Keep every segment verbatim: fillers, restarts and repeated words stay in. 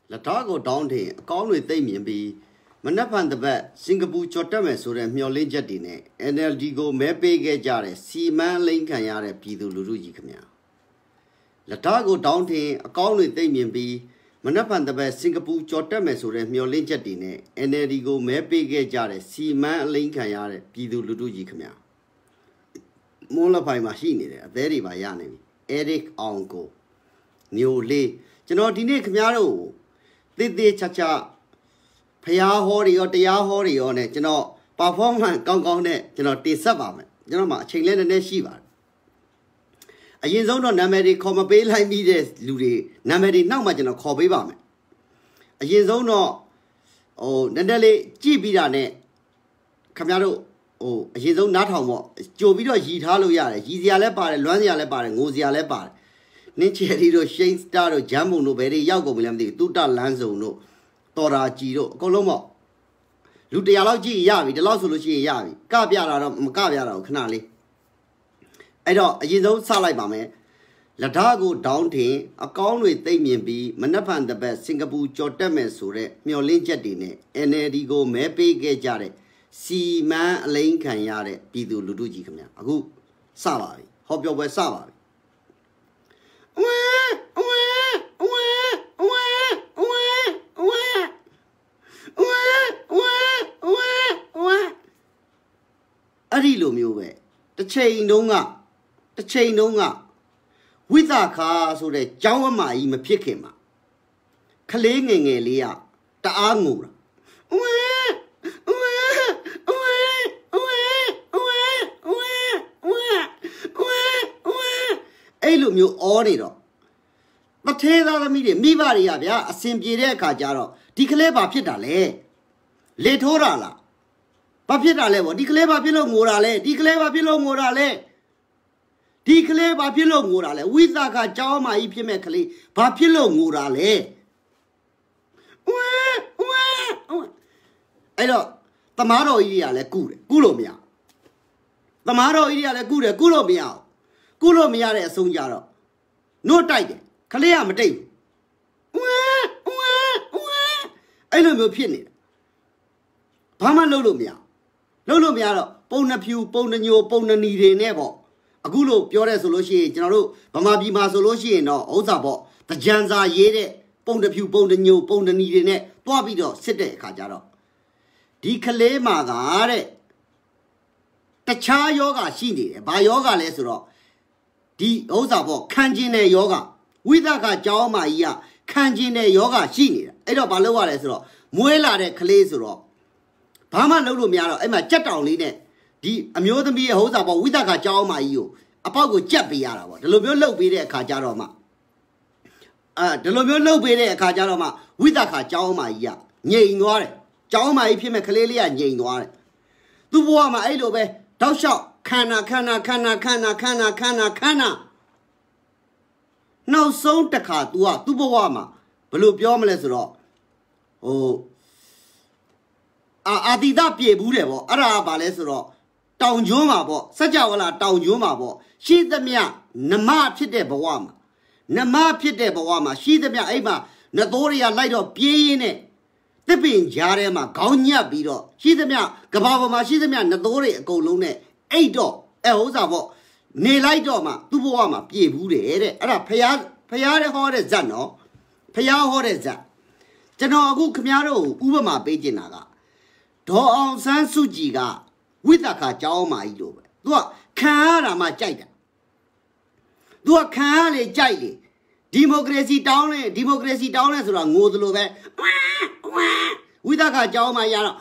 Latago down here, call with Damien be Manapan the bat, Singapore Chotames or a Miolin Jatine, N L D go Mepe Jare, Sea Man Lincoln Yare Pidu Luruji Kamia. Latago down here, a call with Damien be Manapan the bat, Singapore Chotames or a Miolin Jatine, N L D go Mepe Jare, Sea Man Lincoln Yare Pidu Luruji Kamia. Mola by machine, very by Yanni, Eric Uncle, New Lee, Janotine Camaro. Did the chacha Paya Hori or Tia Hori on it, you know, performance gong gong net, you know, this suburb, you know, my Chingland and Shiva. A year's own Namedi come bay like me, Ludi, Namedi, now much in a copy bomb. A year's own oh, Nadale, Gibidane, Camaro, oh, a year's own not homo, Jovido, Gitalo Yare, Gizia Lepar, Luania Lepar, and Gozia Lepar. Nicherido, Shane Star, Jammu, no very Yago William, the Tuta Lanzo, no Tora Giro, Colomo Lutialogi Yavi, the Losuluci Yavi, Caviara, Macaviara, Canali. I don't, you know, Salibame, Latago down here, a call with Damien B, Manapan the best, Singapore, Chotames Sure, Miolin Jatine, Enedigo, Mepe Gejare, Si Man Lane Canyare, Pidu Luduji Camia, a good Savari, hope your way Savari. Arilo Mue, the chain no nga, the chain no nga. With our car so that Jawama ima pikima. Kalinging Elia, the Angura. Elum you order. But tell the media, me varia, a simple cajaro, declare Papitale. Letorala. Papitale, declare Papilo Morale, declare Papilo Morale. Declare Papilo Morale, with a cajama ipimecally, Papilo Morale. I don't. Tamaro ideale cure, Gulomia. Tamaro ideale cure, Gulomia. Gulomia Sunjaro. No tiger. Kalea Mate. I don't know penny. Pama Lolomia. Lolomia, Pona Pew, Pona New, Pona Nide Never. A gulo, Pure Soloshi, General, Pamabi Masoloshi, no, Ozabo, the Janza Yede, Pona Pew, Pona New, Pona Nide Net, Tuabido, Sete Kajaro. Di Kale Magare. The Cha Yoga Shini, by Yoga Lesro. Di Ozabo, Kanjine Yoga. With a Jawma ya, Kanjine Yoga Shini, Edo Baloa Lesro, Muela de Kalesro. Pama Lulu Miano, Emma Chatowline, the Amiotomi Hosabo, with a Jawma you, Apago Japiara, the Lobio Bede Kajaroma. Ah, the Lobio Bede Kajaroma, with a Jawma ya, Yay Noire, Jawma Ipima Kalelia, Yay Noire. The Wama Edobe, thou shalt, Kana, Kana, Kana, Kana, Kana, Kana, Kana. No so the car to a Tubawama, Blue Biomeles raw. Oh, Adida Pie Burevo, Arabales raw. Town Juma bo, Sajawala, Town Juma bo. She the mea, Nama Pide Bawama. Nama Pide Bawama, she the mea Ema, Nadoria light of Piene. The pin Jarema, Gaunia Bido. She the mea, Gabavama, she the mea, Nadore, Golone, Eido, Elzavo. Ne Lightoma, Tubawama, Pie Bude, Ara Payad, Payade Horde Zano, Payad Horde Zan. Jano Kamiaro, Ubama Bejinaga. Do on San Sujiga, with a Kajama Ido. Do a Kara Majida. Do a Kale Jai. Democracy down, democracy down as a Modulove. With a Kajama Yara.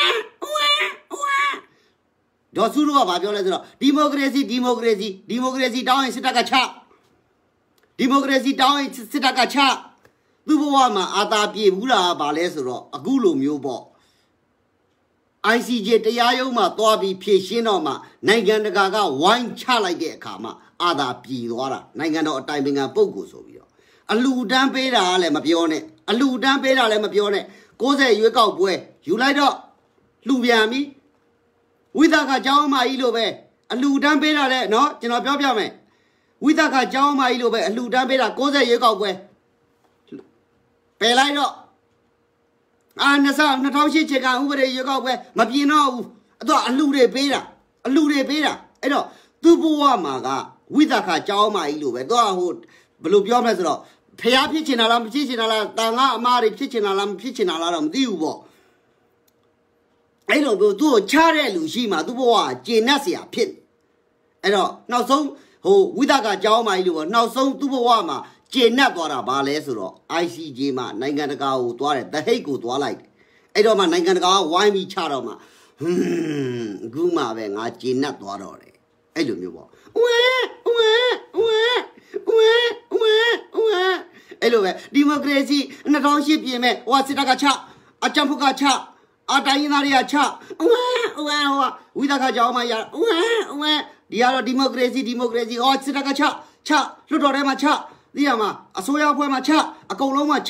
Dosuru Babiola, democracy, democracy, democracy down in Sitakacha. Democracy down in Sitakacha. Lubuama, Adapi, Bula, Balesro, Agulu Mubo. I C J Tayoma, Tobi, Pishinoma, Naganaga, wine chalage kama, Adapi, Wara, Nagano timing a Pocus of you. A Ludan Peda Lemapione, a Ludan Peda Lemapione, go there, you go, boy, you light up. Lubiami. With a Jawma Ilobe, a Ludan Beda, no, Genopiame. With a Jawma Ilobe, a Ludan Beda, goes a Yago. ပယ်လိုက်တော့အာနှစ်ဆနှစ်ထောင်ရှစ်ချက်ကဥပဒေရွေးကောက်ပွဲမပြင်းတော့ဘူးအဲ့တော့အလူတွေပေးတာအလူတွေပေးတာအဲ့တော့သူ့ဘဝမှာကဝိသခါကြောင်းမကြီးလို့ပဲသူကဟိုဘယ်လိုပြောမလဲဆိုတော့ဖျားဖြစ်ချင်တာလားမဖြစ်ချင်တာလားတန်ခါအမားတွေဖြစ်ချင်တာလားမဖြစ်ချင်တာလားတော့မသိဘူးပေါ့အဲ့တော့သူ့ကိုချတဲ့လူရှိမှသူ့ဘဝကျေနပ်เสียဖြစ်အဲ့တော့နောက်ဆုံးဟိုဝိသခါကြောင်းမကြီးလို့ပေါ့နောက်ဆုံးသူ့ဘဝမှာကျေနပ်သွားတာဘာလဲဆိုတော့ I C J မှာနိုင်ငံတကာကိုသွားတယ်တဟိတ်ကိုသွားလိုက်အဲ့တော့မှနိုင်ငံတကာကဝိုင်းပြီးချတော့မှဟွန်းအခုမှပဲငါကျေနပ်သွားတော့တယ်အဲ့လိုမျိုးပေါ့ဝဲဝဲဝဲဝဲဝဲဝဲအဲ့လိုပဲဒီမိုကရေစီနှစ်ထောင်ရှစ်ပြင်မဲ့ဟိုစစ်တပ်ကချအကြံဖုတ်ကချအတိုင်းရင်းသားတွေကချဝဲဝဲဟိုဝိသခါကြောင်းမှရဝဲဝဲဒီကတော့ဒီမိုကရေစီဒီမိုကရေစီဟောစစ်တပ်ကချချလွတ်တော်ထဲမှာချသိရမှာအစိုးရဖွဲ့မှာချအကုန်လုံးမှာချ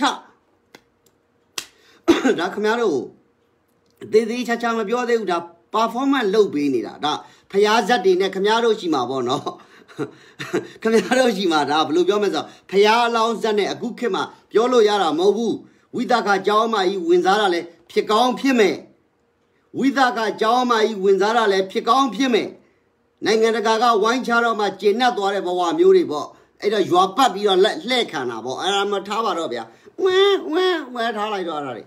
ဒါခင်ဗျားတို့သေးသေးချာချာမပြောသေးဘူးဒါ performance လုပ်ပေးနေတာဒါဖျားဇက်တွေနဲ့ခင်ဗျားတို့ရှိမှာပေါ့နော်ခင်ဗျားတို့ရှိမှာဒါဘယ်လိုပြောမလဲဆိုဖျားအလောင်းဇက်နဲ့အခုခေတ်မှာပြောလို့ရတာမဟုတ်ဘူးဝိသခါကြောင်းမကြီးဝင်စားတာလဲဖြစ်ကောင်းဖြစ်မယ်ဝိသခါကြောင်းမကြီးဝင်စားတာလဲဖြစ်ကောင်းဖြစ်မယ်နိုင်ငံတကာကဝိုင်းချတော့မှကျေနပ်သွားတဲ့ဘဝမျိုးတွေပေါ့အဲ့တော့ရွာပတ်ပြီးတော့လက်လှဲ့ခံတာပေါ့အဲ့ဒါမထားပါတော့ဗျာဝဲဝဲဝဲထားလိုက်တော့အဲ့ဒါတွေ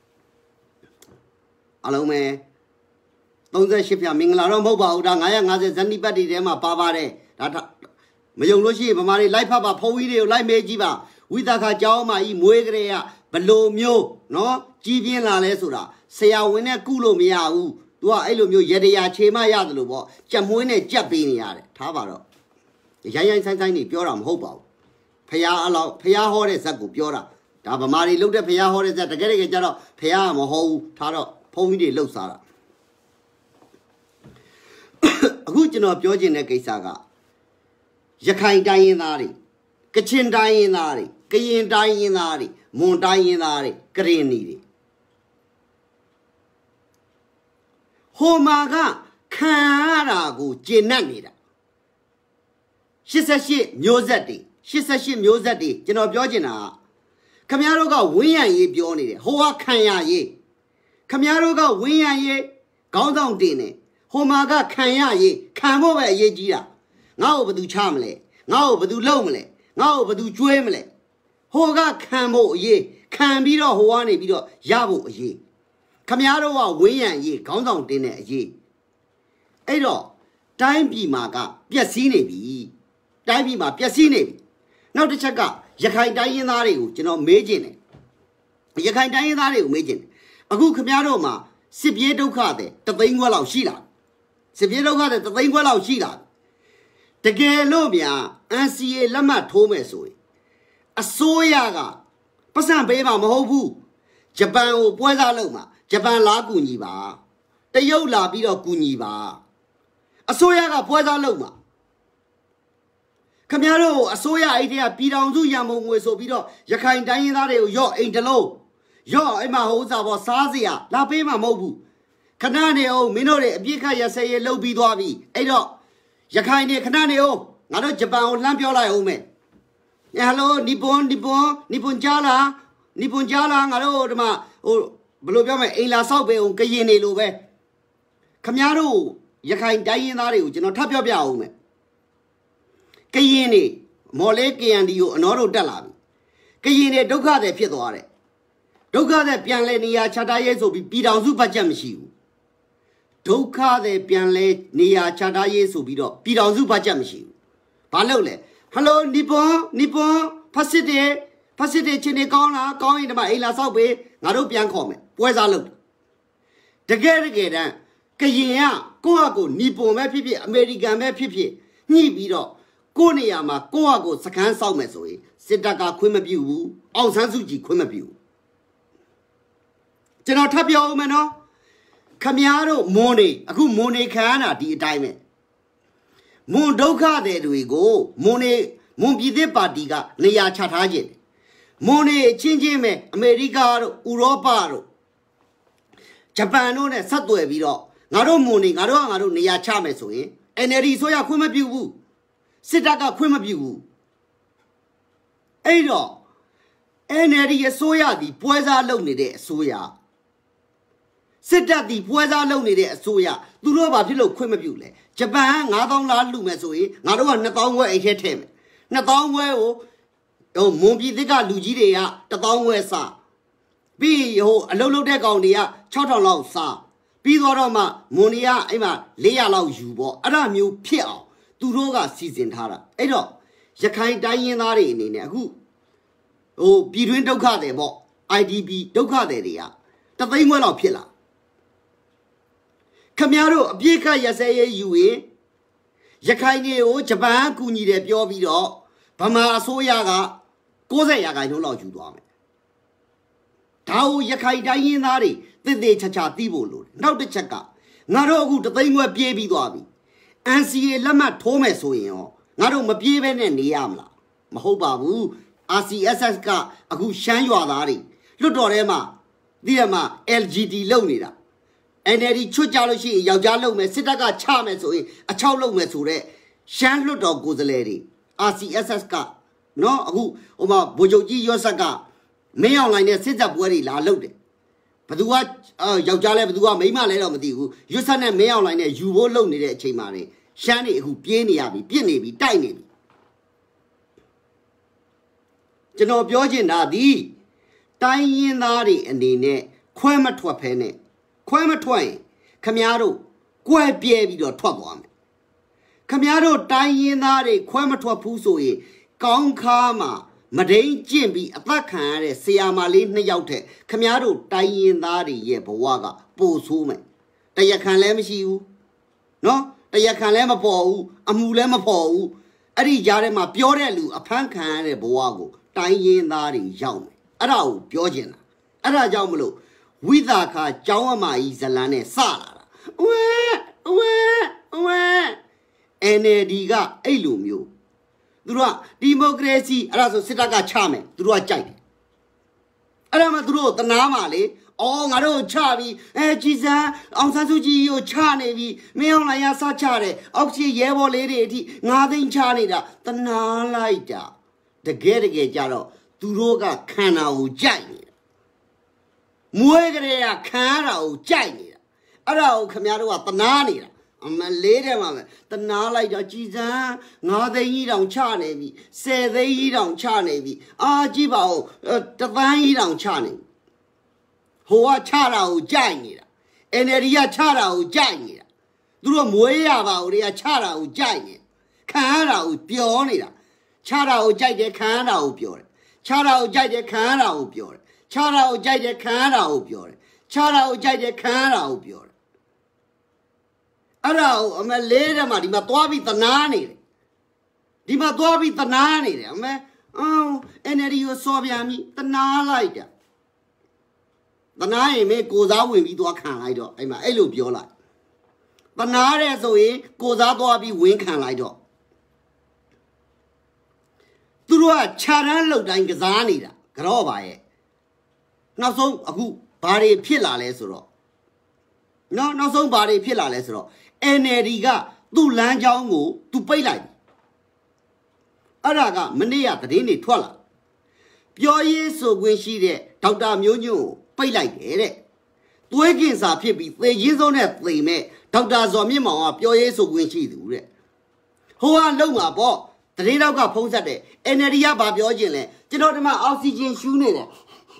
အလုံးမဲthirty-eightဖြာမင်္ဂလာတော့မဟုတ်ပါဘူးဒါnine fiftyဇန်နီပတ်တီထဲမှာပါပါတယ်ဒါမယုံလို့ရှိရင်ဗမာတွေလိုက်ဖတ်ပါဖုံးကြီးတွေကိုလိုက်မေးကြည့်ပါဝိသခါကြောင်းမကြီးမွေးကြတဲ့ကဘလိုမျိုးနော်ကြီးပြင်းလာလဲဆိုတာဆရာဝန်နဲ့ကုလို့မရဘူးသူကအဲ့လိုမျိုးရေတရာခြေမရတယ်လို့ပေါ့ကြက်မွေးနဲ့ကြက်ပေးနေရတယ်ထားပါတော့ရိုင်းရိုင်းဆိုင်ဆိုင်နေပြောတာမဟုတ်ပါဘူးဖျားအလောင်းဖျားဟောတဲ့ဇက်ကိုပြောတာဒါဗမာတွေလှုပ်တဲ့ဖျားဟောတဲ့ဇက်တကယ်တကယ်ကြတော့ဖျားမဟောဘူးထားတော့ဖုံးကြီးတွေလှုပ်စားတာအခုကျွန်တော်ပြောချင်တဲ့ကိစ္စကရခိုင်တိုင်းရင်းသားတွေကချင်တိုင်းရင်းသားတွေကရင်တိုင်းရင်းသားတွေမွန်တိုင်းရင်းသားတွေကရင်နီတွေဟိုမှာကခံရတာကိုကျေနပ်နေတာeighty-eightမျိုးဆက်တွေeighty-eightမျိုးဆက်တွေကျွန်တော်ပြောချင်တာကခင်ဗျားတို့ကဝင်းရံရေးပြောနေတယ်ဟိုကခံရရေးခင်ဗျားတို့ကဝင်းရံရေးခေါင်းဆောင်တင်နေဟိုမှာကခံရရေးခံဖို့ပဲအရေးကြီးတာငါ့ကိုဘယ်သူချမလဲငါ့ကိုဘယ်သူလှုပ်မလဲငါ့ကိုဘယ်သူကျွေးမလဲဟိုကခံဖို့အရေးခံပြီးတော့ဟိုကနေပြီးတော့ရဖို့အရေးခင်ဗျားတို့ကဝင်းရံရေးခေါင်းဆောင်တင်တဲ့အရေးအဲ့တော့တိုင်းပြည်မှာကပျက်စီးနေပြီတိုင်းပြည်မှာပျက်စီးနေပြီနောက်တစ်ချက်ကရခိုင်တိုင်းရင်းသားတွေကိုကျွန်တော်မေးချင်တယ်ရခိုင်တိုင်းရင်းသားတွေကိုမေးချင်တယ်အခုခင်ဗျားတို့မှာစစ်ပြေးဒုက္ခတဲ့တသိန်းခွက်လောက်ရှိလာစစ်ပြေးဒုက္ခတဲ့တသိန်းခွက်လောက်ရှိလာတကယ်လို့များ N C A လက်မှတ်ထိုးမယ်ဆိုရင်အစိုးရကပတ်စံပေးမှာမဟုတ်ဘူးဂျပန်ကိုပွဲစားလုပ်မှာဂျပန်လာကူညီပါတရုတ်လာပြီးတော့ကူညီပါအစိုးရကပွဲစားလုပ်မှာခင်ဗျားတို့အစိုးရအဲ့တဲ့ပြည်ထောင်စုရန်ပုံငွေဆိုပြီးတော့ရခိုင်တိုင်းရင်းသားတွေကိုရော့အိမ်တလုံးရော့အဲ့မှာဟိုဥစားပေါ်စားစရာလာပေးမှာမဟုတ်ဘူးခဏနေအောင်မင်းတို့တွေအပြစ်ခတ်ရဆဲရလှုပ်ပြီးသွားပြီအဲ့တော့ရခိုင်တွေခဏနေအောင်ငါတို့ဂျပန်ကိုလှမ်းပြောလိုက်အောင်မယ်ဟယ်လိုနီပွန်နီပွန်နီပွန်ကြားလားနီပွန်ကြားလားငါတို့ဒီမှာဟိုဘယ်လိုပြောမလဲအိမ်လာဆောက်ပေးအောင်ကရင်နေလို့ပဲခမည်းတော်ရခိုင်တိုင်းရင်းသားတွေကိုကျွန်တော်ထပ်ပြောပြအောင်မယ်ကရင်နေမော်လေး K N D ကိုအနောတို့တက်လာပြီကရင်နေဒုက္ခတွေဖြစ်သွားတယ်ဒုက္ခတွေပြန်လဲနေရာချတာရဲဆိုပြီးပြည်တော်စုဘတ်ဂျက်မရှိဘူးဒုက္ခတွေပြန်လဲနေရာချတာရဲဆိုပြီးတော့ပြည်တော်စုဘတ်ဂျက်မရှိဘူးဘာလို့လဲဟယ်လိုနီပွန်နီပွန်ဖက်စစ်တွေဖက်စစ်တွေချင်းနေကောင်းလားကောင်းရင်ဒီမှာအိမ်လာဆောက်ပေးငါတို့ပြန်ခေါ်မယ်ပွဲစားလုပ်တကယ်တကယ်တမ်းကရင်ကကိုယ့်အကိုနီပွန်ပဲဖြစ်ဖြစ်အမေရိကန်ပဲဖြစ်ဖြစ်ညှိပြီးတော့ကိုယ့်နေရာမှာကိုယ့်အကိုစခန်းဆောက်မယ်ဆိုရင်စစ်တပ်ကခွင့်မပြုဘူးအောင်ဆန်းစုကြည်ခွင့်မပြုဘူးကျွန်တော်ထပ်ပြောဦးမယ်နော်ခမည်းတော်မွန်နေအခုမွန်နေခံရတာဒီအတိုင်းပဲမွန်ဒုက္ခတွေတွေကိုမွန်နေမွန်ပြည်သစ်ပါတီကနေရာချထားခြင်းမွန်နေချင်းချင်းပဲအမေရိကတို့ဥရောပတို့ဂျပန်တို့နဲ့ဆက်သွယ်ပြီးတော့ငါတို့မွန်နေငါတို့ကငါတို့နေရာချမယ်ဆိုရင် N L D ဆိုရခွင့်မပြုဘူးစစ်တပ်ကခွင့်မပြုဘူးအဲ့တော့ N L D အစိုးရသည်ပွဲစားလုပ်နေတဲ့အစိုးရစစ်တပ်သည်ပွဲစားလုပ်နေတဲ့အစိုးရသူတို့ဘာဖြစ်လို့ခွင့်မပြုလဲဂျပန်ငါးသောင်းလားလူမယ်ဆိုရင်ငါတို့ကနှစ်သောင်းခွဲအိတ်ထဲထည့်မယ်နှစ်သောင်းခွဲကိုဟိုမွန်ပြည်သစ်ကလူကြီးတွေကတစ်သောင်းခွဲစားပြီးဟိုအလုံးလုံးတဲ့ကောင်တွေကခြောက်ထောင်လောက်စားပြီးတော့မှမွန်တွေကအဲ့မှာလေးရာလောက်ယူပေါ့အဲ့ဒါမျိုးဖြစ်အောင်သူတို့ကစီစဉ်ထားတာအဲ့တော့ရခိုင်တိုင်းရင်းသားတွေအနေနဲ့အခုဟိုပြည်တွင်းဒုက္ခတွေပေါ့ I D P ဒုက္ခတွေတွေကတသိန်းခွဲလောက်ဖြစ်လာခမရတို့အပြည့်ခတ်ရစဲရေးယူရင်ရခိုင်တွေကိုဂျပန်ကူညီတယ်ပြောပြီးတော့ဗမာအစိုးရက၉၀ရာခိုင်နှုန်းလောက်ယူသွားမယ်ဒါကိုရခိုင်တိုင်းရင်းသားတွေတည်တည်ချာချာသိဖို့လိုတယ်နောက်တစ်ချက်ကငါတို့အခုတသိန်းခွဲပြေးပြီးသွားပြီ N C A လက်မှတ်ထိုးမယ်ဆိုရင်ရောငါတို့မပြေးဘဲနဲ့နေရမလားမဟုတ်ပါဘူး R C S S ကအခုရှမ်းရွာသားတွေလွတ်တော်ထဲမှာဒီမှာ L G D လုံနေတာ N L D ချွတ်ကြလို့ရှိရင်ယောက်ျားလုံမယ်စစ်တပ်ကချမယ်ဆိုရင်အချောက်လုံမယ်ဆိုတဲ့ရှမ်းလွတ်တော်ကိုယ်စားလှယ်တွေ R C S S ကနော်အခုဟိုမှာဗိုလ်ချုပ်ကြီးရွတ်ဆက်ကမင်းအောင်လိုင်းနဲ့စစ်တပ်ပွဲတွေလာလုပ်တယ်ဘသူကယောက်ျားလဲဘသူကမိန်းမလဲတော့မသိဘူးရွတ်ဆက်နဲ့မင်းအောင်လိုင်းနဲ့ယူဖို့လုပ်နေတဲ့အချိန်မှာနေရှမ်းတွေအခုပြေးနေရပြီပြစ်နေပြီတိုက်နေပြီကျွန်တော်ပြောချင်တာဒီတိုင်းရင်းသားတွေအနေနဲ့ခွဲမထွက်ဖဲနဲ့ခွဲမထွက်ရင်ခမားတို့ကွဲပြဲပြီးတော့ထွက်သွားမယ်ခမားတို့တိုင်းရင်းသားတွေခွဲမထွက်ဘူးဆိုရင်ကောင်းခါမှာမဒိန်ကျင့်ပြီးအသက်ခံရတဲ့ဆရာမလေးနှစ်ယောက်ထက်ခမားတို့တိုင်းရင်းသားတွေရဲ့ဘဝကပိုဆိုးမယ်တရားခံလည်းမရှိဘူးနော်တရားခံလည်းမပေါ်ဘူးအမှုလည်းမပေါ်ဘူးအဲ့ဒီကြားထဲမှာပြောတဲ့လူအဖမ်းခံရတဲ့ဘဝကိုတိုင်းရင်းသားတွေရောက်မယ်အဲ့ဒါကိုပြောချင်တာအဲ့ဒါကြောင့်မလို့ဝိသာခာကျောင်းအမကြီးဇလန်းနဲ့စလာတာဝဲဝဲဝဲ N L D ကအဲ့လိုမျိုးသူတို့ကဒီမိုကရေစီအဲ့ဒါဆိုစစ်တပ်ကချမယ်သူတို့ကကြိုက်တယ်အဲ့ဒါမှသူတို့တနာမှာလေအော်ငါတို့ချပြီးအဲကြည်စံအောင်ဆန်းစုကြည်ကိုချနေပြီမင်းအောင်လိုင်းရစချတယ်အောက်ချီရဲဘော်လေးတွေအထိငါးသိန်းချနေတာတနာလိုက်တာတကယ်တကယ်ကြတော့သူတို့ကခန္ဓာကိုကြိုက်နေတာမွေးကလေးကခံရတာကိုကြိုက်နေတာအဲ့ဒါကိုခင်ဗျားတို့ကတနာနေတာအမလေးတယ်မှာပဲတနာလိုက်တာကြည်စံငါးသိန်းကြီးတောင်ချနေပြီဆယ်သိန်းကြီးတောင်ချနေပြီအာကြည့်ပါဦးတပန်းကြီးတောင်ချနေပြီဟိုကချတာကိုကြိုက်နေတာ N L D ကချတာကိုကြိုက်နေတာသူတို့မွေးရပါဦးတွေကချတာကိုကြိုက်နေခံရတာကိုပျော်နေတာချတာကိုကြိုက်တယ်ခံရတာကိုပျော်တယ်ချတာကိုကြိုက်တယ်ခံရတာကိုပျော်တယ်ချတာကိုကြိုက်တယ်ခံရတာကိုပျော်တယ်ချတာကိုကြိုက်တယ်ခံရတာကိုပျော်တယ်အဲ့ဒါကိုအမလေးတဲ့မှာဒီမှာသွားပြီးတနာနေတယ်ဒီမှာသွားပြီးတနာနေတယ်အမအော် N L D ကိုစော်ပြန်ပြီတနာလိုက်တာတနာရင်မေကိုစားဝင်ပြီးသွားခံလိုက်တော့အဲ့မှာအဲ့လိုပြောလိုက်တနာတဲ့ဆိုရင်ကိုစားသွားပြီးဝင်ခံလိုက်တော့သူတို့ကခြာတန်းလောက်တိုင်းကစားနေတာကြော့ပါရဲ့နောက်ဆုံးအခုဘာတွေဖြစ်လာလဲဆိုတော့နောက်နောက်ဆုံးဘာတွေဖြစ်လာလဲဆိုတော့ N L D ကသူ့လမ်းကြောင်းကိုသူပိတ်လိုက်အဲ့ဒါကမနေ့ကသတင်းတွေထွက်လာပြောရေးဆိုခွင့်ရှိတဲ့ဒေါက်တာမျိုးညွန့်ကိုပိတ်လိုက်တယ်တဲ့သွေးကင်စာဖြစ်ပြီးသေရင်းစုံနဲ့သေမဲ့ဒေါက်တာဇော်မြင့်မောင်ကပြောရေးဆိုခွင့်ရှိသူတဲ့ဟိုကလုံမှာပေါ့သတင်းတော့ကဖုံးဆက်တယ် N L D ကဘာပြောခြင်းလဲကျွန်တော်ဒီမှာအောက်ဆီဂျင်ရှူးနေတယ်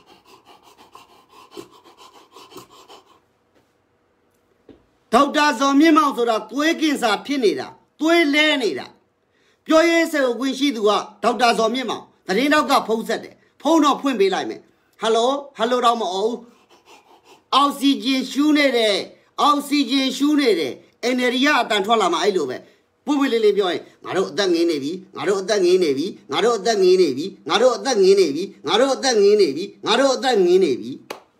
ဒေါက်တာဇော်မြင့်မောင်ဆိုတာသွေးကင်စာဖြစ်နေတာသွေးလဲနေတာပြောရေးဆိုခွင့်ရှိသူကဒေါက်တာဇော်မြင့်မောင်သတင်းတော့ကဖုံးဆက်တယ်ဖုံးတော့ဖွင့်ပေးလိုက်မယ်ဟယ်လိုဟယ်လိုတော့မအောင်အောက်ဆီဂျင်ရှူးနေတယ်အောက်ဆီဂျင်ရှူးနေတယ် N L D ကအတန်ထွက်လာမှအဲ့လိုပဲပွပွလေးလေးပြောရင်ငါတို့အသက်ငင်းနေပြီငါတို့အသက်ငင်းနေပြီငါတို့အသက်ငင်းနေပြီငါတို့အသက်ငင်းနေပြီငါတို့အသက်ငင်းနေပြီငါတို့အသက်ငင်းနေပြီ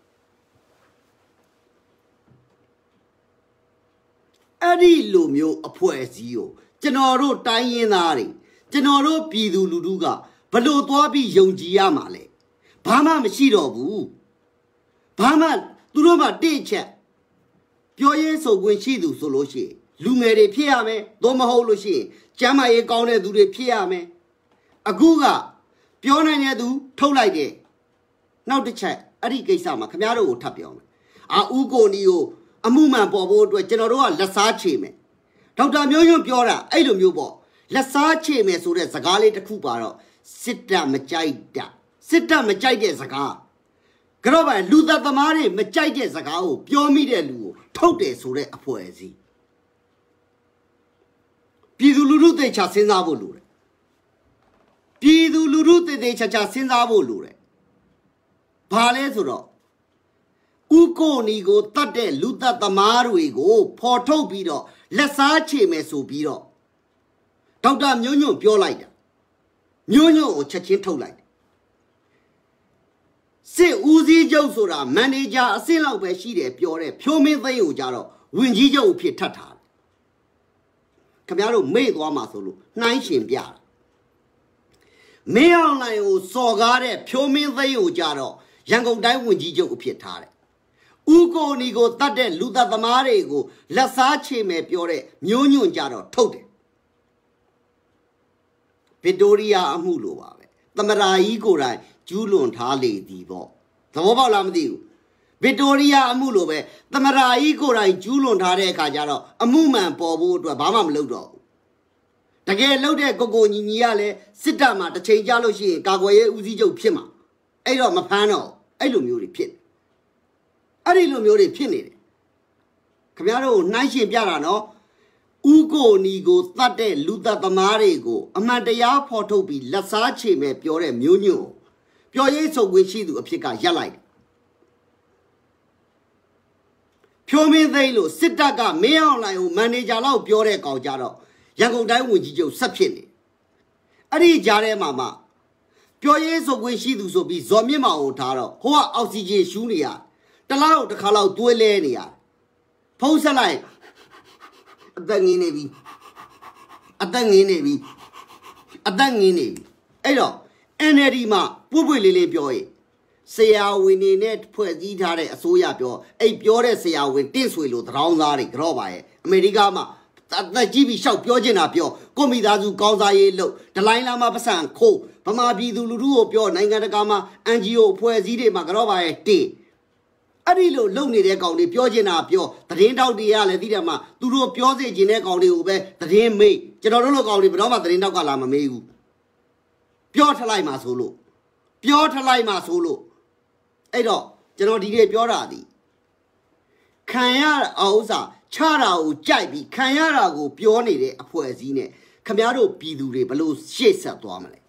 အဲ့ဒီလိုမျိုးအဖွဲ့အစည်းကိုကျွန်တော်တို့တိုင်းရင်းသားတွေကျွန်တော်တို့ပြည်သူလူထုကဘလို့သွားပြီးယုံကြည်ရမှာလဲဘာမှမရှိတော့ဘူးဘာမှသူတို့မှတိတ်ချက်ပြောရေးဆိုခွင့်ရှိသူဆိုလို့ရှိရင်လူငယ်တွေဖြစ်ရမယ်သို့မဟုတ်လို့ရှိရင်ကျမ်းမာရေးကောင်းတဲ့သူတွေဖြစ်ရမယ်အခုကပြောနိုင်တဲ့သူထုတ်လိုက်တယ်နောက်တစ်ချက်အဲ့ဒီကိစ္စမှာခင်ဗျားတို့ကိုထပ်ပြောမယ်အာဦးကိုနီကိုအမှုမှန်ပေါ်ဖို့အတွက်ကျွန်တော်တို့ကလက်စားချေမယ်ဒေါက်တာမျိုးညွန့်ပြောတာအဲ့လိုမျိုးပေါ့လက်စားချေမယ်ဆိုတဲ့စကားလေးတစ်ခုပါတော့စစ်တပ်မကြိုက်တာစစ်တပ်မကြိုက်တဲ့စကားကြောပါလူသက်သမားတွေမကြိုက်တဲ့စကားကိုပြောမိတဲ့လူကိုထုတ်တယ်ဆိုတဲ့အဖွဲ့အစည်းပြည်သူလူထုသိချာစဉ်းစားဖို့လိုတယ်ပြည်သူလူထုသိသိချာချာစဉ်းစားဖို့လိုတယ်ဘာလဲဆိုတော့ဥကိုနီကိုတတ်တဲ့လူသက်သမားတွေကိုဖော်ထုတ်ပြီးတော့လက်စားချေမယ်ဆိုပြီးတော့ဒေါက်တာမျိုးညွန့်ပြောလိုက်တာမျိုးညွန့်ကိုချက်ချင်းထုတ်လိုက်စစ်ဦးစီးချုပ်ဆိုတာမန်နေဂျာအဆင့်လောက်ပဲရှိတယ်ပြောတဲ့ဖြိုးမင်းသိန်းကိုကြတော့ဝင်ကြီးချုပ်အဖြစ်ထပ်ထားတယ်ခင်ဗျားတို့မေ့သွားမှာဆိုလို့နှိုင်းရှင်ပြတာမင်းအောင်လှိုင်ကိုစော်ကားတဲ့ဖြိုးမင်းသိန်းကိုကြတော့ရန်ကုန်တိုင်းဝင်ကြီးချုပ်အဖြစ်ထားတယ်ဦးကိုနီကိုတတ်တဲ့လူသက်သမားတွေကိုလက်စားချေမယ်ပြောတဲ့မျိုးညွန့်ကြတော့ထုတ်တယ်ဗစ်တိုးရီးယားအမှုလိုပါပဲသမရာကြီးကိုယ်တိုင်ကျူးလွန်ထားလေသည်ပေါ့သဘောပေါက်လားမသိဘူးဗစ်တိုးရီးယားအမှုလိုပဲသမရာကြီးကိုယ်တိုင်ကျူးလွန်ထားတဲ့အခါကျတော့အမှုမှန်ပေါ်ဖို့အတွက်ဘာမှမလုပ်တော့ဘူးတကယ်လုပ်တဲ့ကိုကိုညီညီကလည်းစစ်တပ်မှာတစ်ချိန်ကြာလို့ရှိရင်ကာကွယ်ရေးဦးစီးချုပ်ဖြစ်မှာအဲ့တော့မဖမ်းတော့အဲ့လိုမျိုးတွေဖြစ်အဲ့ဒီလိုမျိုးတွေဖြစ်နေတယ်ခင်ဗျားတို့နှိုင်းရှင်ပြတာနော်ဦးကိုနီကိုတတ်တဲ့လူသက်သမားတွေကိုအမှန်တရားဖော်ထုတ်ပြီးလက်စားချေမဲ့ပြောတဲ့မျိုးညွန့်ပြောရေးဆိုခွင့်ရှိသူအဖြစ်ကရက်လိုက်ဖြိုးမင်းသိန်းလို့စစ်တပ်ကမင်းအောင်လှိုင်ကိုမန်နေဂျာလောက်ပြောတဲ့ကောင်ကြတော့ရန်ကုန်တိုင်းဝန်ကြီးချုပ်ဆက်ဖြစ်နေအဲ့ဒီကြားထဲမှာမှပြောရေးဆိုခွင့်ရှိသူဆိုပြီးဇော်မြင့်မောင်ကိုထားတော့ဟိုကအောက်ဆီဂျင်ရှူးနေရတလားတစ်ခါလောက်သွေးလဲနေရဖုံးဆက်လိုက်အသက်ငင်းနေပြီအသက်ငင်းနေပြီအသက်ငင်းနေပြီအဲ့တော့ အန်အယ်လ်ဒီ မှာပွပွလေးလေးပြောရင်ဆရာဝန်နေနဲ့ဖွဲ့စည်းထားတဲ့အစိုးရပြောအဲ့ပြောတဲ့ဆရာဝန်တင့်ဆွေလို့သတောင်းသားတွေကြော့ပါရဲ့အမေရိကမှာအသက်ကြီးပြီးရှောက်ပြောချင်တာပြောကိုမိသားစုကောင်းစားရေးလို့ဒလိုင်းလာမှာပတ်စံခိုးဗမာပြည်သူလူထုကိုပြောနိုင်ငံတကာမှာ အန် ဂျီ အို အဖွဲ့အစည်းတွေမှာကြော့ပါရဲ့တင်အဲ့ဒီလိုလုံနေတဲ့ကောင်တွေပြောချင်တာပြောသတင်းတောက်တွေကလည်းသိတယ်မှာသူတို့ပြောစေချင်တဲ့ကောင်တွေကိုပဲသတင်းမေးကျွန်တော်တို့လိုကောင်တွေဘယ်တော့မှသတင်းတောက်ကလာမမေးဘူးပြောထလိုက်မှာဆိုလို့ပြောထလိုက်မှာဆိုလို့အဲ့တော့ကျွန်တော်ဒီနေ့ပြောတာဒီခံရအောင်ဥစားချတာကိုကြိုက်ပြီးခံရတာကိုပြောနေတဲ့အဖွဲ့အစည်းနဲ့ခမားတို့ပြည်သူတွေဘလို့ရှေ့ဆက်သွားမလဲ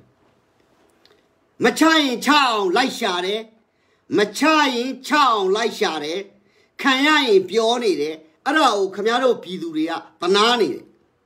မချရင်ချအောင်လိုက်ရှာတယ်မချရင်ချအောင်လိုက်ရှာတယ်ခံရရင်ပြောနေတယ်အဲ့ဒါကိုခမားတို့ပြည်သူတွေကသနာနေတယ်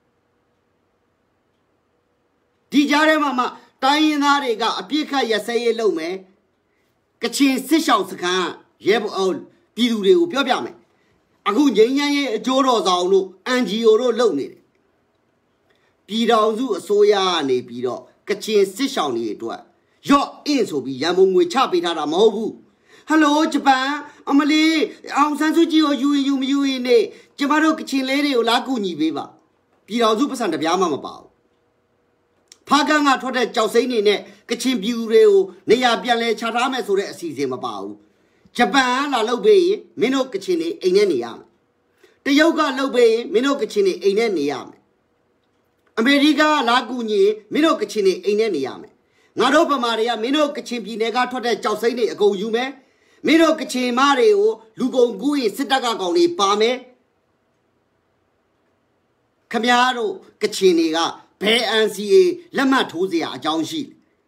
ဒီကြားထဲမှာမှတိုင်းရင်းသားတွေကအပြစ်ခတ်ရစဲရေးလုပ်မယ်ကချင်စစ်ရှောင်စခန်းရဲဘော်ပြည်သူတွေကိုပြောပြမယ်အခုငိမ့်ညမ်းရဲ့အကျိုးတော်ဆောင်လို့ အန် ဂျီ အို တို့လုပ်နေတယ်ပြည်တော်စုအစိုးရကနေပြီးတော့ကချင်စစ်ရှောင်တွေအတွက်ရော့အင်းဆိုပြီးရန်ပုံငွေချပေးထားတာမဟုတ်ဘူးဟယ်လိုဂျပန်အမလီအောင်ဆန်းစုကြည်ကိုယူယူမယူရင်နေကျမတို့ကချင်လေးတွေကိုလာကူညီပေးပါပြည်တော်စုပတ်စံတပြားမှမပါဘူးဖားကန်းကထွက်တဲ့ကြောက်စိမ့်နေနဲ့ကချင်ပြည်သူတွေကိုနေရာပြန်လဲချထားမယ်ဆိုတဲ့အစီအစဉ်မပါဘူးဂျပန်လာလုပ်ပေးရင်မင်းတို့ကချင်တွေအိမ်နဲ့နေရမယ်တရုတ်ကလုပ်ပေးရင်မင်းတို့ကချင်တွေအိမ်နဲ့နေရမယ်အမေရိကလာကူညီရင်မင်းတို့ကချင်တွေအိမ်နဲ့နေရမယ်ငါတို့ဗမာတွေကမင်းတို့ကချင်ပြည်နယ်ကထွက်တဲ့ကြောက်စိမ့်တွေအကုန်ယူမယ်မင်းတို့ကချင်မတွေကိုလူကုန်ကူးရင်စစ်တပ်ကကောင်တွေပါမယ်ခမည်းတော်ကချင်တွေကဘယ် အန် စီ အေ လက်မှတ်ထိုးစရာအကြောင်းရှိ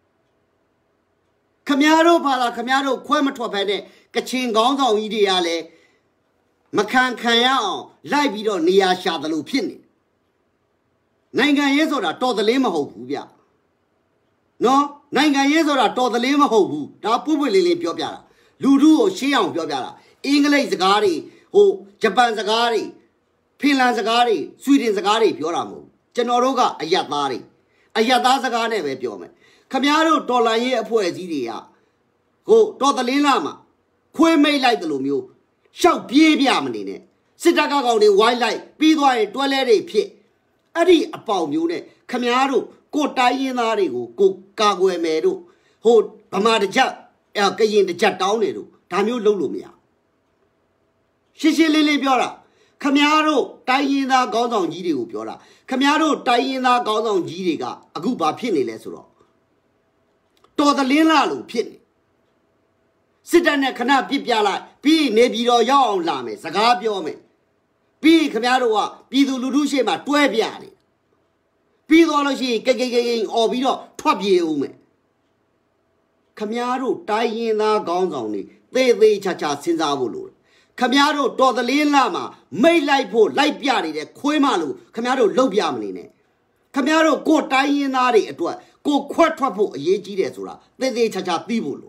ခမည်းတော်ဘာသာခမည်းတော်ခွဲမထွက်ဖက်တဲ့ကချင်ကောင်းဆောင်ကြီးတွေကလည်းမခံခံရအောင်လိုက်ပြီးတော့နေရာရှာတယ်လို့ဖြစ်နေနိုင်ငံရေးဆိုတာတော်သလင်းမဟုတ်ဘူးဗျနော်နိုင်ငံရေးဆိုတာတော်သလင်းမဟုတ်ဘူးဒါပွပွလေးလေးပြောပြတာလူထုကိုရှင်းအောင်ပြောပြတာအင်္ဂလိပ်စကားတွေဟိုဂျပန်စကားတွေဖင်လန်စကားတွေဆွီဒင်စကားတွေပြောတာမဟုတ်ကျွန်တော်တို့ကအယက်သားတွေအယက်သားစကားနဲ့ပဲပြောမယ်ခမည်းတော်တော်လန်ရေးအဖွဲ့အစည်းတွေကဟိုတော်သလင်းလာမှာခွေးမိတ်လိုက်တယ်လို့မျိုးရှောက်ပြေးပြမနေနဲ့စစ်တပ်ကကောင်တွေဝိုင်းလိုက်ပြီးသွားရင်တွဲလဲတွေဖြစ်အဲ့ဒီအပေါင်မျိုးနဲ့ခမည်းတော်ကိုတိုင်းရင်းသားတွေကိုကိုကာကွယ်မယ်တို့ဟိုဗမာတကြအဲကရင်တစ်ချက်တောင်းနေလို့ဒါမျိုးလုပ်လို့မရရှင်းရှင်းလင်းလင်းပြောတာခမားတို့တိုင်းရင်းသားခေါင်းဆောင်ကြီးတွေကိုပြောတာခမားတို့တိုင်းရင်းသားခေါင်းဆောင်ကြီးတွေကအခုဘာဖြစ်နေလဲဆိုတော့တော်သလင်းလာလို့ဖြစ်နေစစ်တပ်နဲ့ခဏပြစ်ပြလိုက်ပြီးနေပြည်တော်ရောက်အောင်လာမယ်စကားပြောမယ်ပြီးခမားတို့ကပြည်သူလူထုရှေ့မှာတွဲပြနေပြီးတော့လို့ရှိရင်ကိကိကိကိអော်ပြီးတော့ထွက်ပြေးဦးမယ်ခမားတို့တိုင်းရင်းသားခေါင်းဆောင်တွေသေသေးချာချာစဉ်းစားဖို့လိုခမားတို့တော်သလင်းလာမှာမိတ်လိုက်ဖို့လိုက်ပြနေတဲ့ခွေးမလို့ခမားတို့လှုပ်ပြမနေနဲ့ခမားတို့ကိုတိုင်းရင်းသားတွေအတွက်ကိုခွက်ထွက်ဖို့အရေးကြီးတယ်ဆိုတာသေသေးချာချာသိဖို့လို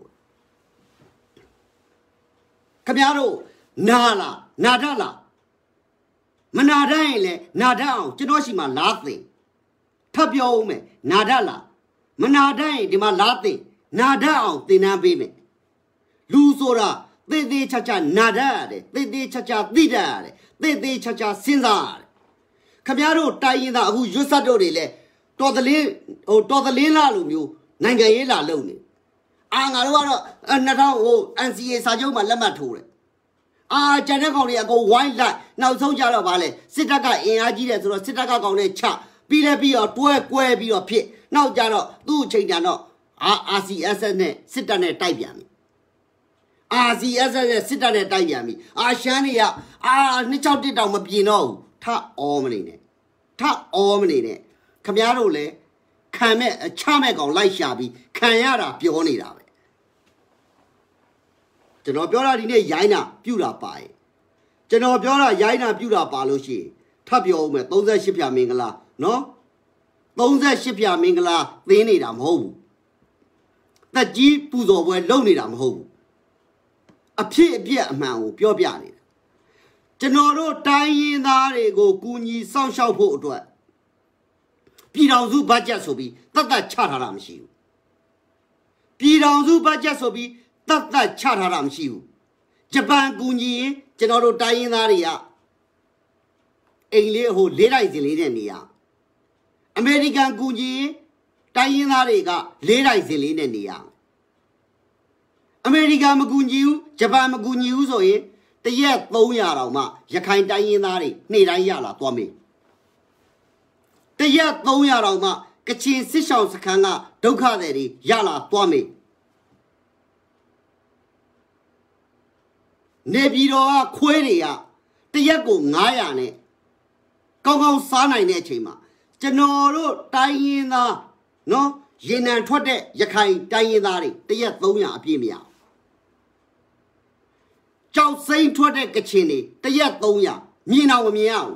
ခမားတို့နာလားနာတတ်လားမနာတတ်ရင်လည်းနာတတ်အောင်ကျွန်တော်ရှိမှလားသိထပ်ပြောဦးမယ်နာတတ်လားမနာတတ်ရင်ဒီမှာလားသိနာတတ်အောင်သင်တန်းပေးမယ်လူဆိုတာသေသေးချာချာနာတတ်ရတယ်သေသေးချာချာသိတတ်ရတယ်သေသေးချာချာစဉ်းစားရတယ်ခမားတို့တိုင်းရင်းသားအခုရွတ်ဆက်တို့တွေလည်းတော်သလင်းဟိုတော်သလင်းလားလိုမျိုးနိုင်ငံရေးလာလုပ်နေအာငါတို့ကတော့၂၀၀၀ဟို N C A စာချုပ်မှာလက်မှတ်ထိုးတယ်အာကျန်တဲ့ကောင်တွေအကုန်ဝိုင်းလိုက်နောက်ဆုံးကြတော့ဗာလဲစစ်တပ်ကအင်အားကြီးတယ်ဆိုတော့စစ်တပ်ကကောင်တွေချပြီးလဲပြီးတော့တွဲကွဲပြီးတော့ဖြစ်နောက်ကြတော့သူ့အချိန်တန်တော့အာ R C S S နဲ့စစ်တပ်နဲ့တိုက်ပြန်ပြီ R C S S နဲ့စစ်တပ်နဲ့တိုက်ပြန်ပြီအာရှမ်းတွေကအာနှစ်၆တစ်တောင်မပြင်တော့ဘူးထအောမနေနဲ့ထအောမနေနဲ့ခမားတို့လည်းခံမဲ့ချမဲ့ကောင်လိုက်ရှာပြီးခံရတာပြောနေတာပဲကျွန်တော်ပြောတာဒီနေ့ရိုင်းတာပြူတာပါရဲ့ကျွန်တော်ပြောတာရိုင်းတာပြူတာပါလို့ရှိရင်ထပ်ပြောဦးမယ်၃၈ဖြာမင်္ဂလာနော်၃၈ဖြာမင်္ဂလာသင်းနေတာမဟုတ်ဘူးတက်ကြီးပူဇော်ပွဲလုပ်နေတာမဟုတ်ဘူးအဖြစ်အပျက်အမှန်ကိုပြောပြနေတာကျွန်တော်တို့တိုင်းရင်းသားတွေကိုကူညီစောင့်ရှောက်ဖို့အတွက်ပြည်ထောင်စုဘတ်ဂျက်ဆိုပြီးတတ်တတ်ချထားတာမရှိဘူးပြည်ထောင်စုဘတ်ဂျက်ဆိုပြီးတတ်တတ်ချထားတာမရှိဘူးဂျပန်ကူညီရင်ကျွန်တော်တို့တိုင်းရင်းသားတွေကအိမ်လေးဟိုလေးတိုင်းစင်လေးနဲ့နေရအမေရိကန်ကူညီရင်တိုင်းရင်းသားတွေကလေးတိုင်းစင်လေးနဲ့နေရအမေရိကန်မကူညီဘူးဂျပန်မကူညီဘူးဆိုရင်တရက်၃၀၀တောင်မှရခိုင်တိုင်းရင်းသားတွေနေ့တိုင်းရလာသွားမေးတရက်၃၀၀တောင်မှကချင်စစ်ဆောင်စခန်းကဒုက္ခသည်တွေရလာသွားမေးနေပြည်တော်ကခွေးတွေကတရက်ကို၅၀၀နဲ့ကောင်းကောင်းစားနိုင်တဲ့အချိန်မှာကျွန်တော်တို့တိုင်းရင်းသားနော်ရေနံထွက်တဲ့ရခိုင်တိုင်းရင်းသားတွေတရက်၃၀၀အပြည့်မရကြောက်စိမ့်ထွက်တဲ့ကချင်တွေတရက်၃၀၀မြင်အောင်မမြင်အောင်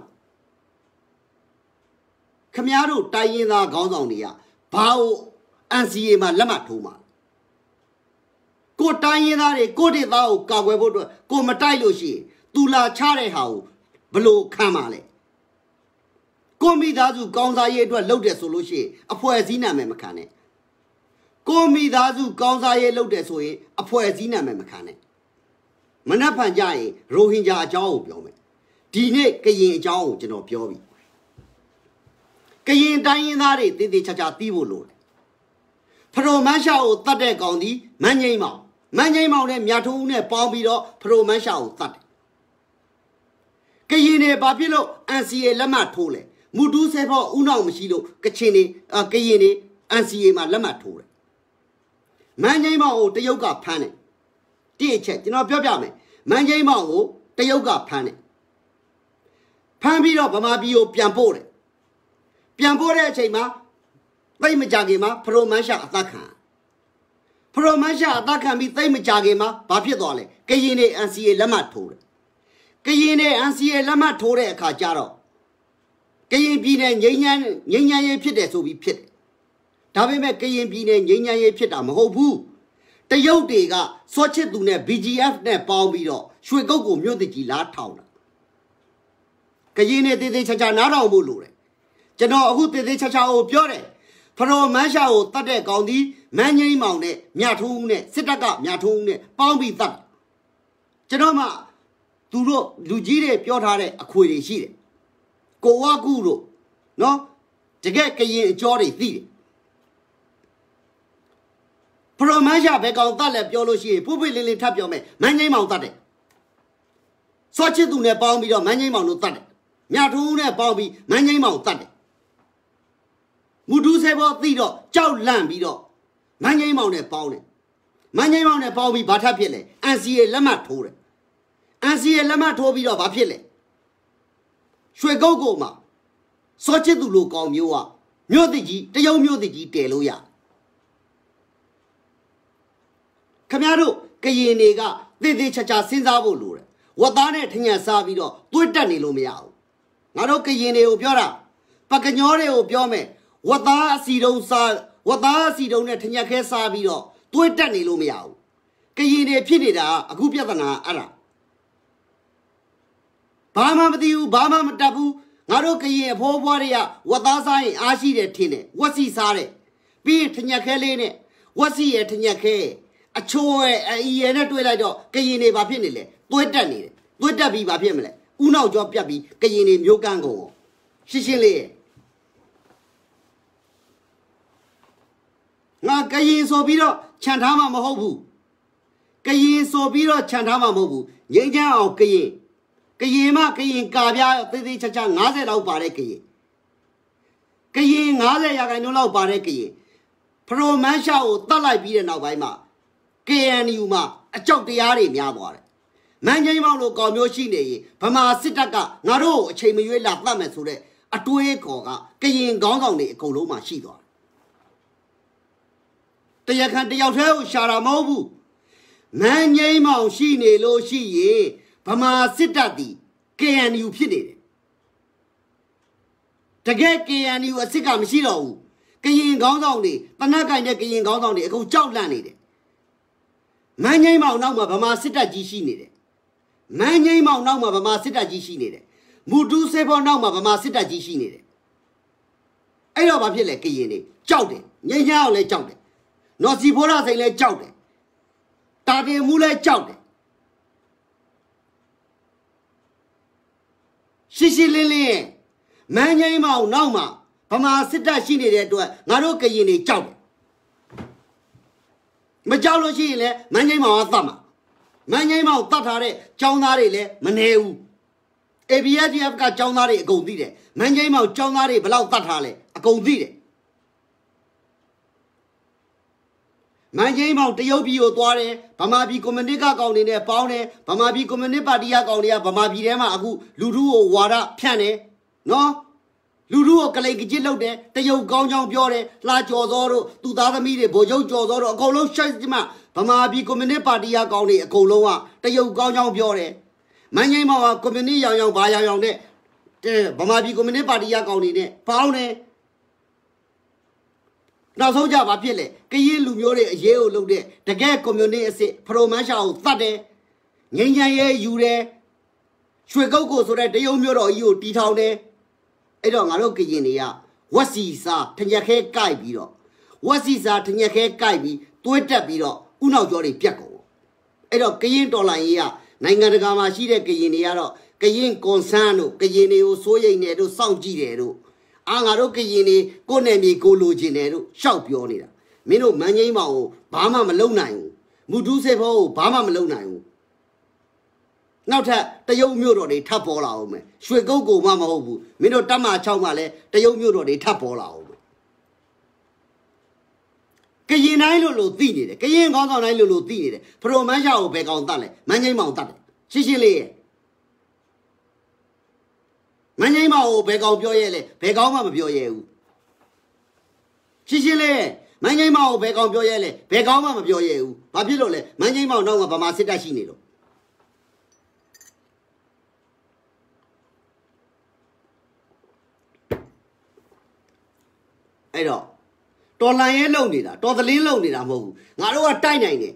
ခမားတို့တိုင်းရင်းသားခေါင်းဆောင်တွေကဘာလို့ N C A မှာလက်မှတ်ထိုးမှာကိုတိုင်းရင်းသားတွေကိုဒေသကိုကာကွယ်ဖို့အတွက်ကိုမတိုက်လို့ရှိရင်သူလာချတဲ့ဟာကိုဘလို့ခံမှာလဲကိုမိသားစုကောင်းစားရေးအတွက်လုပ်တယ်ဆိုလို့ရှိရင်အဖွဲ့အစည်းနာမည်မခံနဲ့ကိုမိသားစုကောင်းစားရေးလုပ်တယ်ဆိုရင်အဖွဲ့အစည်းနာမည်မခံနဲ့မနှက်ဖန်ကြရင်ရိုဟင်ဂျာအကြောင်းကိုပြောမယ်ဒီနေ့ကရင်အကြောင်းကိုကျွန်တော်ပြောပြီကရင်တိုင်းရင်းသားတွေတည်တည်ချာချာသိဖို့လိုတယ်ဖရိုမန်းရှာကိုတတ်တဲ့ကောင်ဒီမန်းငိမ့်မောင်မန်းငိမ့်မောင်နဲ့မြတ်ထိုးဦးနဲ့ပေါင်းပြီးတော့ဖရိုမန်းရှာကိုတတ်တယ်ကရင်တွေဘာဖြစ်လို့ N C A လက်မှတ်ထိုးလဲမူတူးဆဲဖို့ဦးနောက်မရှိလို့ကချင်တွေကရင်တွေ N C A မှာလက်မှတ်ထိုးတယ်မန်းငိမ့်မောင်ကိုတရုတ်ကဖမ်းတယ်တိအချက်ကျွန်တော်ပြောပြမယ်မန်းငိမ့်မောင်ကိုတရုတ်ကဖမ်းတယ်ဖမ်းပြီးတော့ဗမာပြည်ကိုပြန်ပို့တယ်ပြန်ပို့တဲ့အချိန်မှာသိမကြခင်မှာဖရိုမန်းရှာအသက်ခံဖရိုမန်းရှာအသက်ခံပြီးသိမကြခင်မှာဘာဖြစ်သွားလဲကရင်တွေ N C A လက်မှတ်ထိုးတယ်ကရင်တွေ N C A လက်မှတ်ထိုးတဲ့အခါကျတော့ကရင်ပြည်နယ်ငြိမ်းချမ်းငြိမ်းချမ်းရေးဖြစ်တယ်ဆိုပြီးဖြစ်တယ်ဒါပေမဲ့ကရင်ပြည်နယ်ငြိမ်းချမ်းရေးဖြစ်တာမဟုတ်ဘူးတရုတ်တွေကစောချစ်သူနဲ့ B G F နဲ့ပေါင်းပြီးတော့ရွှေကုတ်ကိုမြို့တကြီးလားထောင်တာကရင်တွေတေးသေးချာချာနားထောင်ဖို့လိုတယ်ကျွန်တော်အခုတေးသေးချာချာကိုပြောတယ်ဖရိုမန်းရှာကိုတတ်တဲ့ကောင်ဒီမန်းငိမ့်မောင်နဲ့မြတ်ထိုးဦးနဲ့စစ်တပ်ကမြတ်ထိုးဦးနဲ့ပေါင်းပြီးတတ်ကျွန်တော်မှသူတို့လူကြီးတွေပြောထားတဲ့အခွေတွေရှိတယ်ကိုဝကုတို့နော်တကယ်ကရင်အကျော်တွေသိတယ်ဖပရိုမန်ရှာဘယ်ကောင်တတ်လဲပြောလို့ရှိရင်ပုပ်ပိလင်းလင်းထပ်ပြောမယ်မန်းငိမ့်မောင်တတ်တယ်စောချစ်သူနဲ့ပေါင်းပြီးတော့မန်းငိမ့်မောင်တို့တတ်တယ်မြတ်ထိုးနဲ့ပေါင်းပြီးမန်းငိမ့်မောင်တတ်တယ်မူတူးဆဲဘောသိတော့ကြောက်လန့်ပြီးတော့မန်းငိမ့်မောင်နဲ့ပေါင်းတယ်မန်းငိမ့်မောင်နဲ့ပေါင်းပြီးဘာထပ်ဖြစ်လဲအန်စီရဲ့လက်မှတ်ထိုးတယ်အန်စီရဲ့လက်မှတ်ထိုးပြီးတော့ဘာဖြစ်လဲရွှေကုတ်ကိုမှာစောချစ်သူလိုကောင်မျိုးကမြို့သစ်ကြီးတရုံမြို့သစ်ကြီးတည်လို့ရခမရတို့ကရင်တွေကသေသေးချာချာစဉ်းစားဖို့လိုတယ်ဝတ်သားနဲ့ထညံစားပြီးတော့သွေးတက်နေလို့မရဘူးငါတို့ကရင်တွေကိုပြောတာပကညောတွေကိုပြောမယ်ဝတ်သားအစီတုံးစားဝတ်သားအစီတုံးနဲ့ထညက်ခဲစားပြီးတော့သွေးတက်နေလို့မရဘူးကရင်တွေဖြစ်နေတာအခုပြဿနာအဲ့ဒါဘာမှမသိဘူးဘာမှမတတ်ဘူးငါတို့ကရင်အဖိုးဘွားတွေကဝတ်သားစားရင်အားရှိတယ်ထင်တယ်ဝတ်စီစားတယ်ပြီးထညက်ခဲလေးနဲ့ဝတ်စီရဲ့ထညက်ခဲအချိုးရဲ့အီရဲ့နဲ့တွေ့လိုက်တော့ကရင်တွေဘာဖြစ်နေလဲသွေးတက်နေတယ်သွေးတက်ပြီးဘာဖြစ်မလဲဥနောက်ကျော်ပြတ်ပြီးကရင်တွေမျိုးကန်းကုန်ရှင်းရှင်းလေးရဲ့ငါကရင်ဆိုပြီးတော့ခြံထားမှာမဟုတ်ဘူးကရင်ဆိုပြီးတော့ခြံထားမှာမဟုတ်ဘူးငိမ့်ချမ်းအောင်ကရင်ကရင်မကရင်ကာပြားသေးသေးချာချာ၅၀လောက်ပါတဲ့ကရင်ကရင်၅၀ရာခိုင်နှုန်းလောက်ပါတဲ့ကရင်ပရိုမန်ရှာကိုတတ်လိုက်ပြီးတဲ့နောက်ပိုင်းမှာ ကေအန်ယူ မှာအကြောက်တရားတွေများသွားတယ်မန်းငိမ့်မောင်လိုကောင်မျိုးရှိနေရင်ဗမာစစ်တပ်ကငါတို့အချိန်မရွေးလာတတ်မယ်ဆိုတဲ့အတွေးခေါ်ကကရင်ခေါင်းဆောင်တွေအကုန်လုံးမှာရှိသွားတယ်တရားခံတယောက်တည်းကိုရှာတာမဟုတ်ဘူးမန်းငိမ့်မောင်ရှိနေလို့ရှိရင်ဗမာစစ်တပ်ဒီ ကေအန်ယူ ဖြစ်နေတယ်တကယ် ကေအန်ယူ အစစ်ကမရှိတော့ဘူးကရင်ခေါင်းဆောင်တွေတနက်ကင်တဲ့ကရင်ခေါင်းဆောင်တွေအကုန်ကြောက်လန့်နေတယ်မန်းငိမ့်မောင်နောက်မှာဗမာစစ်တပ်ကြီးရှိနေတယ်မန်းငိမ့်မောင်နောက်မှာဗမာစစ်တပ်ကြီးရှိနေတယ်မူတူးဆေဘောနောက်မှာဗမာစစ်တပ်ကြီးရှိနေတယ်အဲ့တော့ဘာဖြစ်လဲကရင်တွေကြောက်တယ်ငိမ့်ချအောင်လဲကြောက်တယ်နော်စီဖိုးရစိန်လဲကြောက်တယ်တာတင်မှုလဲကြောက်တယ်ရှိရှိလင်းလင်းမန်းငိမ့်မောင်နောက်မှာဗမာစစ်တပ်ရှိနေတဲ့အတွက်ငါတို့ကရင်တွေကြောက်တယ်မကြောက်လို့ရှိရင်လည်းမန်းငိမ့်မောင်ကတတ်မှာမန်းငိမ့်မောင်တတ်ထားတဲ့ចောင်းသားတွေလည်းမနေဘူး အေ ဘီ အက်ဖ် ဒီ အက်ဖ် ကចောင်းသားတွေအကုန်သိတယ်မန်းငိမ့်မောင်ចောင်းသားတွေဘယ်လောက်တတ်ထားလဲအကုန်သိတယ်မန်းငိမ့်မောင်တရုတ်ပြည်ကိုသွားတယ်ဗမာပြည်ကွန်မြူနစ်ကကောင်တွေနဲ့ပေါင်းတယ်ဗမာပြည်ကွန်မြူနစ်ပါတီကကောင်တွေကဗမာပြည်ထဲမှာအခုလူထုကိုဝါဒဖြန့်တယ်နော်လူထုကိုကလိန်ကကြစ်လုပ်တယ်တရုတ်ကောင်းချောင်းပြောတယ်လှကြော်စောတို့သူသားသမီးတွေဗိုလ်ချုပ်ကြော်စောတို့အကုန်လုံးရှိုက်မှဗမာပြည်ကွန်မြူနစ်ပါတီကကောင်တွေအကုန်လုံးကတရုတ်ကောင်းချောင်းပြောတယ်မန်းငိမ့်မောင်ကကွန်မြူနစ်ရောင်ရောင်ဘာရောင်ရောင်နဲ့ဗမာပြည်ကွန်မြူနစ်ပါတီကကောင်တွေနဲ့ပေါင်းတယ်နောက်ဆုံးကြဘာဖြစ်လဲကရင်လူမျိုးတွေအရေးကိုလုပ်တဲ့တကယ်ကွန်မြူနစ်အစစ်ပရိုမန်ရှာကိုသတ်တယ်ငိမ့်ချမ်းရဲယူတယ်ရွှေကုတ်ကိုဆိုတဲ့တရုတ်မျိုးတော်ကြီးကိုတီထောင်တယ်အဲ့တော့ငါတို့ကရင်တွေကဝက်စီစာထညက်ခဲကိုက်ပြီးတော့ဝက်စီစာထညက်ခဲကိုက်ပြီးသွေးတက်ပြီးတော့ဥနောက်ကျော်တွေပြက်ကုန်အဲ့တော့ကရင်တော်လိုင်းကြီးကနိုင်ငံတကာမှာရှိတဲ့ကရင်တွေကတော့ကရင်ကွန်ဆန်းတို့ကရင်တွေကိုစိုးရိမ်နေတို့စောင့်ကြည့်တယ်တို့အာငါတို့ကရင်တွေကိုယ်နယ်မြေကိုလိုချင်တယ်တို့ရှောက်ပြောနေတာမင်းတို့မန်းငိမ့်မောင်ကိုဘာမှမလုပ်နိုင်ဘူးမူတူးစေဖို့ကိုဘာမှမလုပ်နိုင်ဘူးနောက်ထပ်တရုတ်မြို့တော်တွေထပ်ပေါ်လာအောင်မယ်ရွှေကုတ်ကိုမှမဟုတ်ဘူးမင်းတို့တတ်မှ၆မှာလဲတရုတ်မြို့တော်တွေထပ်ပေါ်လာအောင်မယ်ကရင်တိုင်းလို့လို့သိနေတယ်ကရင်ကောင်းဆောင်တိုင်းလို့လို့သိနေတယ်ပရိုမန်ရှာကိုဘယ်ကောင်တတ်လဲမန်းငိမ့်မောင်တတ်တယ်ရှင်းရှင်းလေးရဲ့မန်းငိမ့်မောင်ကိုဘယ်ကောင်ပြောရဲလဲဘယ်ကောင်မှမပြောရဲဘူးရှင်းရှင်းလေးမန်းငိမ့်မောင်ကိုဘယ်ကောင်ပြောရဲလဲဘယ်ကောင်မှမပြောရဲဘူးဘာဖြစ်လို့လဲမန်းငိမ့်မောင်နောက်မှာဗမာစစ်တပ်ရှိနေလို့အဲ့တော့တော်လန်ရဲလုံနေတာတော်သလင်းလုံနေတာမဟုတ်ဘူးငါတို့ကတိုက်နိုင်တယ်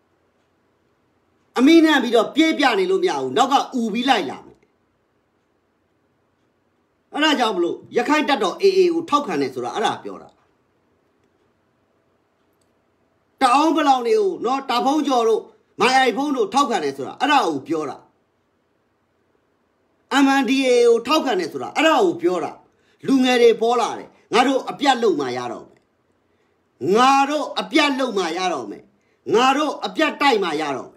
အမင်းနဲ့ပြီးတော့ပြေးပြနေလို့မရဘူးနောက်ကဥပြီးလိုက်လာမယ်အဲ့ဒါကြောင့်မလို့ရခိုင်တပ်တော် အေ အေ ကိုထောက်ခံတယ်ဆိုတာအဲ့ဒါပြောတာတအောင်ပလောင်တွေကိုနော်တာဖုံးကျော်တို့မိုင်အိုင်ဖုံးတို့ထောက်ခံတယ်ဆိုတာအဲ့ဒါကိုပြောတာ အမ် အန် ဒီ အေ ကိုထောက်ခံတယ်ဆိုတာအဲ့ဒါကိုပြောတာလူငယ်တွေပေါ်လာတယ်ငါတို့အပြတ်လုံမှရတော့မယ် ngaro a piat low my yarome, ngaro a piat tie my yarome.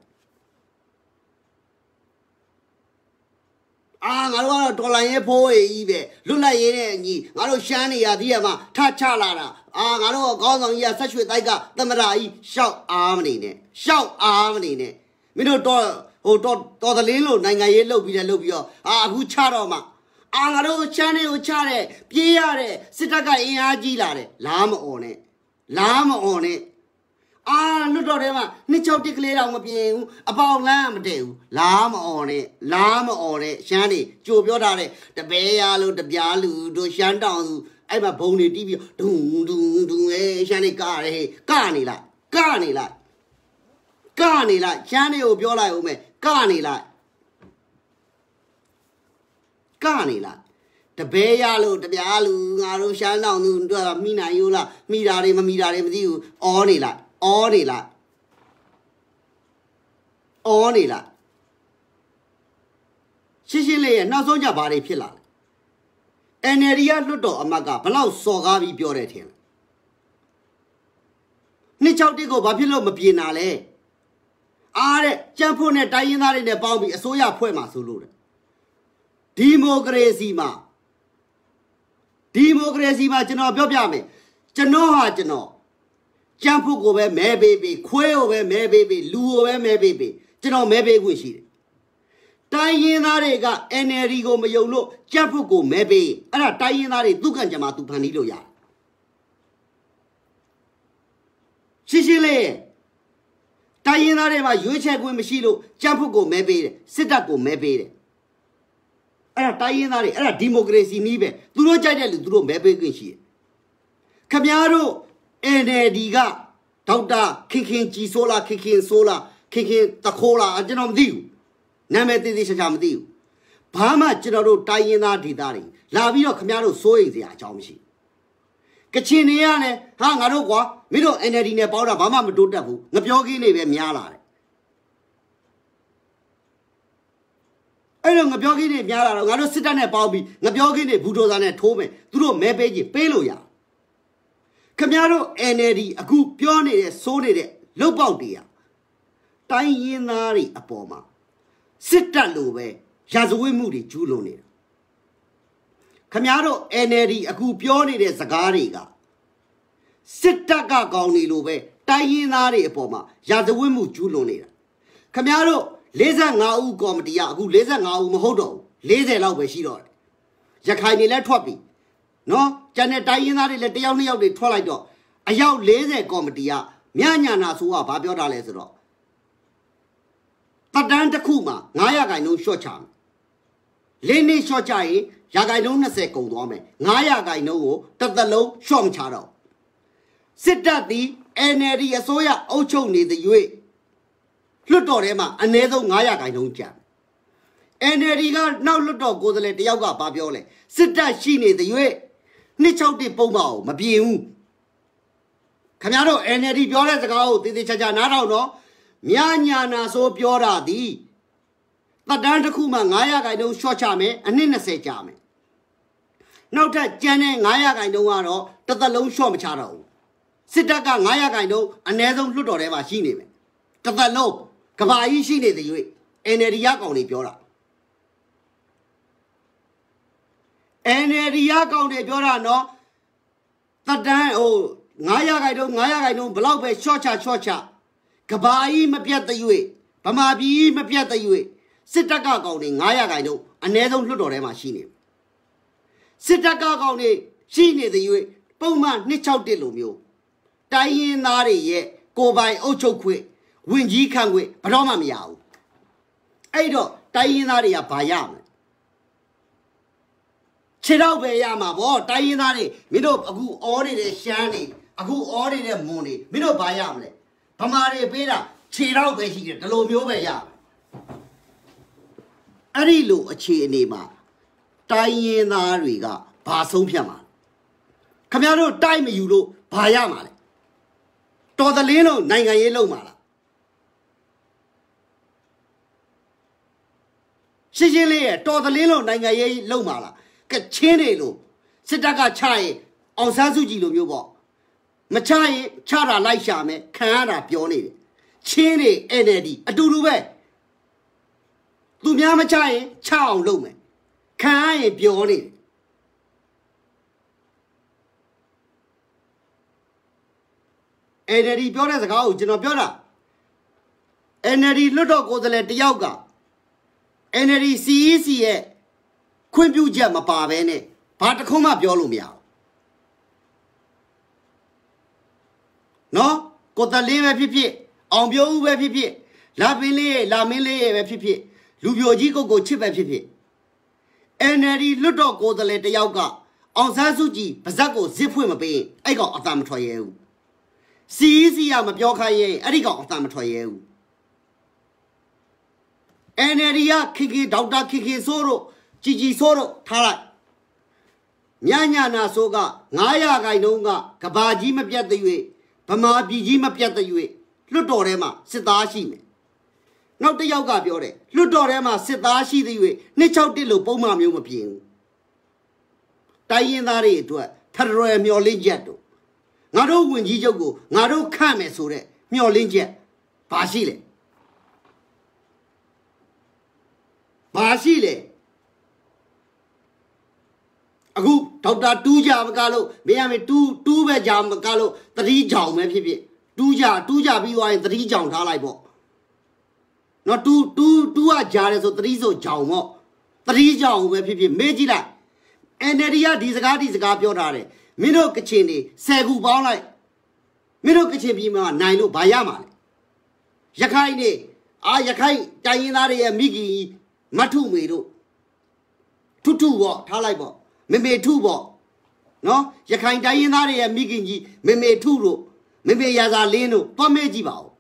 Ah, ngaro tolaye po eve, lula ye, ngaro shani adiama, tachalana, ah, ngaro gone ya such with like a tamarai, shout armine, shout armine. Middle door, oh, to the lilo, nanga yellow be a lobio, ah, who charoma. Ah, ngaro chane o chare, piare, sitaka in agilare, lam on it, lam on it. Ah, look at them, Nicho declare on a being about lamb do, lamb on it, lamb on it, shanny, Joe Biodare, the Bayalu, the Bialu, do shan down, I'm a pony divio, do, do, do, eh, shanny car, eh, carny like, carny like, carny like, shanny o Biola, me, carny like, carny like. The Bayalu, the Bialu, Aru shan down, Mina Yula, Midare, Midare with you, only like. Only like, only like. Sicily, not so your body pillar. And area ludo amaga, Palau sogavi pure at him. Nichotico Babilo Mapinale. Are Champone Diana in the Bambi, a soya poema sulu. Democracy ma. Democracy ma, Jano Bobiame. Janoha Jano. Jampu go where may baby, quail where may baby, loo where may baby, General maybe wish. Diana and Erigo Mayolo, Jampu go maybe, and a Diana Dukan Jamatu Paniloya. Sicily Diana, you check with Machilo, Jampu go maybe, Sita go maybe. And a Diana, and a democracy nibe, do not judge do maybe wish. Camaro. Ene diga, Tauta, kicking Gisola, kicking sola, kicking the cola, a general deal. Nameti this a jam deal. Pama general Diana Didari, Lavio Camaro sewing the Ajamshi. Cachiniane, hang Arogua, middle and Edina Bauda Bama Dudabu, Napiogi neve Miala. I don't Napiogi neve Miala, I don't sit down at Bobby, Napiogi neve Budozane told me, through Mebeji, Peloya. Camaro Enedi, a good pioneer, sold it, low boutia. Dianari apoma. Sit down low, Jazui moody, Juloni. Camaro Enedi, a good pioneer, Zagariga. Sit daga goni lobe, Dianari apoma, Jazawimu Juloni. Camaro, Leza Nau Gomadia, who Leza Nau Mohodo, Leza Laube Shiro. Jakani let Twappy. No, Janet Diana let the only of the twilight dog. A young lazy comedy, Miana Nasua, Babioda Lesero. But Dan the Kuma, Nayaga no short charm. Lenny short chai, Yagai no Naseko woman, Nayaga no, that the low shom charo. Sit that the Eneri Asoya Ocho near the U A. Lutorema, and Nezo Nayaga no jam. Eneriga now Luto go the let the Yoga Babiole. Sit that she near the U A. Nicho de Pomao, Mabiu. Camaro, and Eddie Biora the go, did the Chajanaro no? Miana so Biora di. But Dan the Kuma, Nayak I know short charme, and Nina say charme. Now that Jenny Nayak I know, ano, that the low shom charo. Sitaka Nayak I know, and never Ludo ever seen him. That the low, Kabai she near the U A, and Eddie Yak only Biora. And Eddie Yak only Biora no. That Dan oh. Nayak I don't, Nayak I know, below by shortcha, shortcha. Kabai Mapiat the U A, Pamabi Mapiat the U A. Sitaka Goni, Nayak I know, and never Ludo machine. Sitaka Goni, she near the U A, Poma, Nichow de Lumio. Diane Nari ye, go by Ocho quick, when ye can wait, Paloma meow. Ado, Diane Nari a payam. Chidao Bayama, or Diane Nari, middle of who ordered shiny. A good order money, middle by yamle. Pamare Beda, cheer out by here, the low by yam. Arilu a cheer name. Diana Riga, Paso Piama. Camaro, time you look, Payama. To the Leno, Nanga Yellow Mala. Sicily, to the Leno, Nanga Yellow Mala. Cachinelo, Sitaka Chai, on Sansuji Lumo. မချရင်ချတာလိုက်ရှာမယ်ခံရတာပြောနေတယ်ချင်းတွေ N L D အတူတူပဲသူများမချရင်ချအောင်လုပ်မယ်ခံရရင်ပြောနေတယ်N L D ပြောတဲ့စကားကိုကျွန်တော်ပြောတာ N L D လွတ်တော်ကိုယ်စားလှယ်တယောက်က N L D C E C ရဲ့ခွင့်ပြုချက်မပါဘဲနဲ့ဘာတစ်ခုမှပြောလို့မရဘူးနော်ကိုတလေးပဲဖြစ်ဖြစ်အောင်ပြောဦးပဲဖြစ်ဖြစ်လာပင်းလေးရဲ့လာမင်းလေးရဲ့ပဲဖြစ်ဖြစ်လူပြိုကြီးကိုကိုချစ်ပဲဖြစ်ဖြစ် N L D လွတ်တော်ကိုယ်စားလှယ်တယောက်ကအောင်ဆန်းစုကြည်ပါဇက်ကိုဇစ်ဖွင့်မပေးရင်အဲ့ကောင်အသာမထွက်ရဲဘူး C E C ကမပြောခိုင်းရင်အဲ့ဒီကောင်အသာမထွက်ရဲဘူး N L D ကခေခေဒေါက်တာခေခေဆိုးတို့ကြည်ကြည်ဆိုးတို့ထားလိုက်ညညနာဆိုးကနင်းရာခိုင်နှုန်းကကဘာကြီးမပြတ်တဲ့၍ဗမာပြည်ကြီးမပြတ်တဲ့၍လွတ်တော်ထဲမှာစစ်သားရှိမယ်နောက်တစ်ယောက်ကပြောတယ်လွတ်တော်ထဲမှာစစ်သားရှိတဲ့၍နှစ်၆တစ်လို့ပုံမှန်မျိုးမပြင်ဘူးတိုင်းရင်းသားတွေအတွက်ဖက်ဒရယ်မျော်လင့်ချက်တို့ငါတို့ဝင်ကြီးချုပ်ကိုငါတို့ခန့်မယ်ဆိုတဲ့မျော်လင့်ချက်ဘာရှိလဲဘာရှိလဲအခုဒေါက်တာတူးကြမကလို့မင်းရမယ်တူးတူးပဲကြမကလို့သတိကြောင်ပဲဖြစ်ဖြစ်တူးကြတူးကြပြီးသွားရင်သတိကြောင်ထားလိုက်ပေါ့နော်တူးတူးတူးကကြားတယ်ဆိုသတိဆိုကြောင်ပေါ့သတိကြောင်ပဲဖြစ်ဖြစ်မေးကြည့်လိုက် N L D ကဒီစကားဒီစကားပြောထားတယ်မင်းတို့ကချင်တွေဆယ်ခုပေါင်းလိုက်မင်းတို့ကချင်ပြည်မှာနိုင်လို့ဘာရမှာလဲရခိုင်နေအာရခိုင်တိုင်းရင်းသားတွေရဲ့မိခင်မထုမေတို့ထုထုပေါ့ထားလိုက်ပေါ့မေမေထုပေါ့နော်ရခိုင်တိုင်းရင်းသားတွေရဲ့မိခင်ကြီးမေမေထုတို့မေမေရာဇာလင်းတို့သွားမေးကြည့်ပါဦး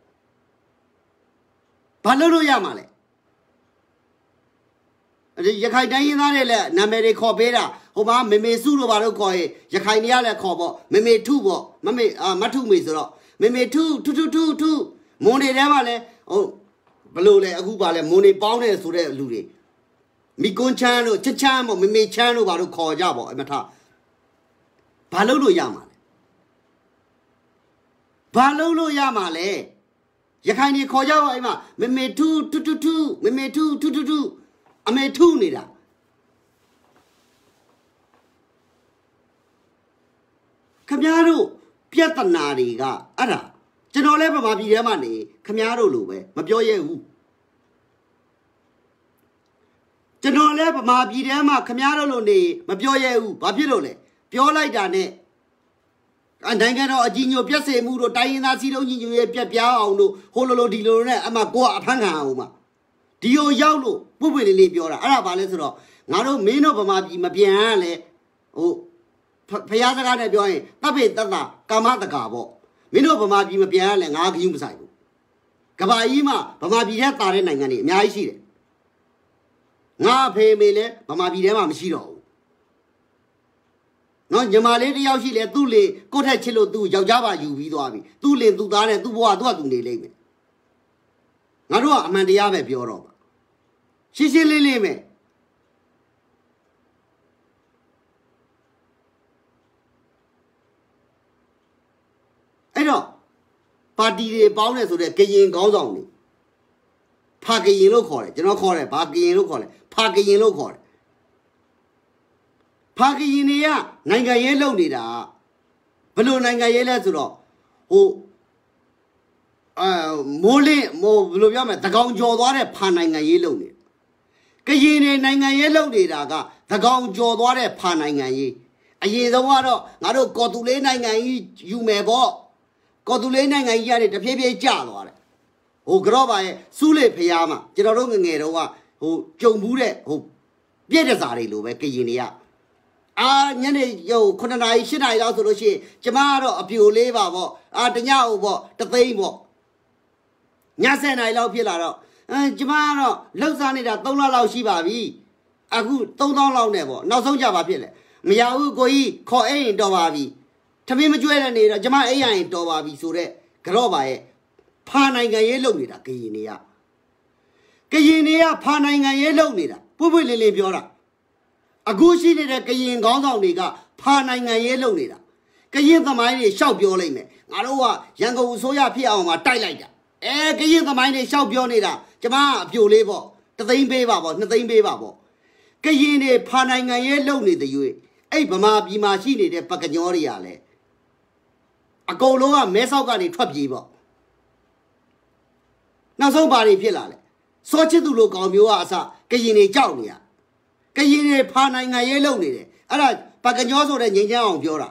ဘာလို့လို့ရမှာလဲရခိုင်တိုင်းရင်းသားတွေလည်းနာမည်တွေခေါ်ပေးတာဟိုမှာမေမေစုတို့ဘာလို့ခေါ်ရင်ရခိုင်တွေကလည်းခေါ်ပေါ့မေမေထုပေါ့မမေအာမထုမေဆိုတော့မေမေထုထုထုထုထုမွန်တွေထဲမှာလည်းဟိုဘလို့လဲအခုပါလဲမွန်တွေပေါင်းတယ်ဆိုတဲ့လူတွေမိကွန်းချမ်းတို့ချစ်ချမ်းပေါ့မေမေချမ်းတို့ဘာလို့ခေါ်ကြပေါ့အမထဘာလို့လို့ရမှာလဲဘာလို့လို့ရမှာလဲရခိုင်တွေခေါ်ကြပါအဲ့မှာမေမေထုထုထုထုမေမေထုထုထုထုအမေထုနေတာခမည်းတော်ပြဿနာတွေကအဲ့ဒါကျွန်တော်လည်းဗမာပြည်ထဲမှာနေခမည်းတော်လိုပဲမပြောရဲဘူးကျွန်တော်လည်းဗမာပြည်ထဲမှာခမည်းတော်လိုနေမပြောရဲဘူးဘာဖြစ်လို့လဲပြောလိုက်တာနဲ့နိုင်ငံတော်အကြီးညိုပြက်စေမှုတို့တိုင်းရင်းသားစီးလုံးကြီးညိုရဲ့ပြက်ပြားအောင်တို့ဟိုလိုလိုဒီလိုနဲ့အမှကိုကအဖမ်းခံအောင်မှာဒီကိုရောက်လို့ပုပ်ပွေလေးလေးပြောတာအဲ့ဒါဘာလဲဆိုတော့ငါတို့မင်းတို့ဗမာပြည်မပြန်ရလဲဟိုဖျားစကားနဲ့ပြောရင်တပ်ဖေတတ်တာကာမတကာပေါ့မင်းတို့ဗမာပြည်မပြန်ရလဲငါခယူးမဆိုင်ဘူးကဘာကြီးမှာဗမာပြည်ထဲတာတဲ့နိုင်ငံတွေအများကြီးရှိတယ်ငါဖေမေလဲဗမာပြည်ထဲမှာမရှိတော့ဘူးနော်ညီမလေးတယောက်ရှိလဲသူ့လေကိုယ့်ထက်ချစ်လို့သူ့ယောက်ျားပါယူပြီးသွားပြီသူ့လေသူ့သားနဲ့သူ့ဘဝသူ့ကသူနေလိမ့်မယ်ငါတို့ကအမှန်တရားပဲပြောတော့ပါရှင်းရှင်းလေးလေးပဲအဲ့တော့ပါတီတွေပေါင်းတယ်ဆိုတဲ့ကရင်ခေါင်းဆောင်တွေဖာကရင်လို့ခေါ်တယ်ကျွန်တော်ခေါ်တယ်ဘာကရင်လို့ခေါ်တယ်ဖာကရင်လို့ခေါ်တယ်ဖာကရင်တွေကနိုင်ငံရေးလုပ်နေတာဘယ်လိုနိုင်ငံရေးလဲဆိုတော့ဟိုအဲမိုးလင်းမိုးဘယ်လိုပြောမလဲတကောင်ကြော်သွားတဲ့ဖာနိုင်ငံရေးလုပ်နေကရင်တွေနိုင်ငံရေးလုပ်နေတာကတကောင်ကြော်သွားတဲ့ဖာနိုင်ငံရေးအရင်ဆုံးကတော့ငါတို့ကော်တူလေးနိုင်ငံကြီးယူမယ်ပေါ့ကော်တူလေးနိုင်ငံကြီးကနေတဖြည်းဖြည်းကျသွားတယ်ဟိုကြော့ပါရဲ့စူးလေဖျားမှာကျွန်တော်တို့ငငယ်တော့ကဟိုကြုံဘူးတဲ့ဟိုပြည့်တဲ့စာတွေလိုပဲကရင်တွေကအာညနေဟိုခုနှစ်နာရီရှစ်နာရီလောက်ဆိုလို့ရှိရင်ကျမကတော့အပြိုလေးပါပေါ့အာတညအိုပေါ့တသိန်းပေါ့ညဆယ်နာရီလောက်ဖြစ်လာတော့အဲကျမကတော့လှုပ်ရှားနေတာသုံးလလောက်ရှိပါပြီအခုသုံးသောင်းလောက်နဲ့ပေါ့နောက်ဆုံးကြပါဖြစ်လေမရဘူးကိုကြီးခေါ်အိမ်တော်ပါပြီထမင်းမကျွဲတဲ့နေတော့ကျမအိမ်ရရင်တော်ပါပြီဆိုတဲ့ကြော့ပါရဲ့ဖာနိုင်ငံရေးလုပ်နေတာကရင်တွေကကရင်တွေကဖာနိုင်ငံရေးလုပ်နေတာပွပွလေးလေးပြောတာအခုရှိနေတဲ့ကရင်ခေါင်းဆောင်တွေကဖာနိုင်ငံရေးလုပ်နေတာကရင်သမိုင်းတွေရှောက်ပြောလိုက်မယ်ငါတို့ကရန်ကုန်အစိုးရဖြစ်အောင်မှာတိုက်လိုက်တာအဲကရင်သမိုင်းတွေရှောက်ပြောနေတာကျမအပြိုလေးပေါ့တသိန်းပေးပါပေါ့နှစ်သိန်းပေးပါပေါ့ကရင်တွေဖာနိုင်ငံရဲ့လုံနေတဲ့ရွေးအဲ့ဗမာပြည်မှာရှိနေတဲ့ပကညောတွေကလည်းအကုန်လုံးကမဲဆောက်ကနေထွက်ပြေးပေါ့နောက်ဆုံးဘာတွေဖြစ်လာလဲစောချစ်သူလိုကောင်မျိုးကအစကရင်တွေကြောက်နေရကရင်တွေဖာနိုင်ငံရဲ့လုံနေတယ်အဲ့ဒါပကညောဆိုတဲ့ငိမ့်ချမ်းအောင်ပြောတာ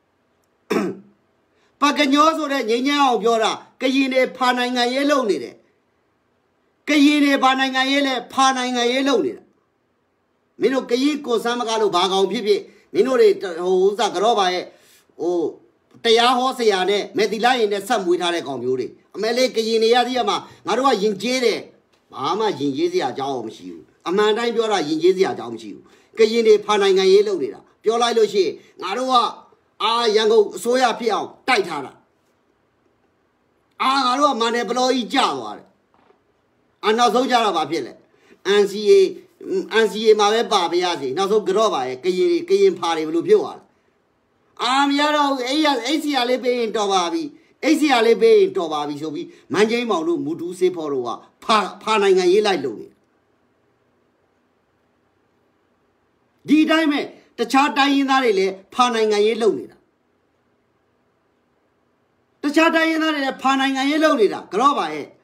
ပကညောဆိုတဲ့ငိမ့်ချမ်းအောင်ပြောတာကရင်တွေဖာနိုင်ငံရဲ့လုံနေတယ်ကရင်တွေဖာနိုင်ငံရဲ့လဲဖာနိုင်ငံရဲ့လုံနေတာမင်းတို့ကရင်ကိုစမ်းမကားလို့ဘာကောင်ဖြစ်ဖြစ်မင်းတို့တွေဟိုဥစားကြောပါရဲ့ဟိုတရားဟောဆရာနဲ့မေတီလာရင်နဲ့ဆက်မွေးထားတဲ့ကောင်မျိုးတွေအမဲလေးကရင်တွေရသေးရမှာငါတို့ကယဉ်ကျေးတယ်ဘာမှယဉ်ကျေးစရာအကြောင်းမရှိဘူးအမှန်တိုင်းပြောတာယဉ်ကျေးစရာအကြောင်းမရှိဘူးကရင်တွေဖာနိုင်ငံရေးလုပ်နေတာပြောလိုက်လို့ရှိရင်ငါတို့ကအာရန်ကုန်အစိုးရဖြစ်အောင်တိုက်ထားတာအာငါတို့ကမန္တလေးဘလောကြီးကြာသွားတယ်အနောက်ဆုံးကြတော့ဘာဖြစ်လဲ အန် စီ အေ အန် စီ အေ မှာပဲပါပြရစီနောက်ဆုံးကြော့ပါရဲ့ကရင်ကရင်ဖာတွေဘယ်လိုဖြစ်သွားလဲအာမရတော့အဲ့ရအဲ့စီရလေးပေးရင်တော်ပါပြီအဲ့စီရလေးပေးရင်တော်ပါပြီဆိုပြီးမန်းချင်းမောင်တို့မူတူးစေးဖို့တို့ကဖာဖာနိုင်ငံရေးလိုက်လို့နေဒီတိုင်းမဲ့တခြားတိုင်းရင်းသားတွေလည်းဖာနိုင်ငံရေးလုပ်နေတာတခြားတိုင်းရင်းသားတွေလည်းဖာနိုင်ငံရေးလုပ်နေတာကြော့ပါရဲ့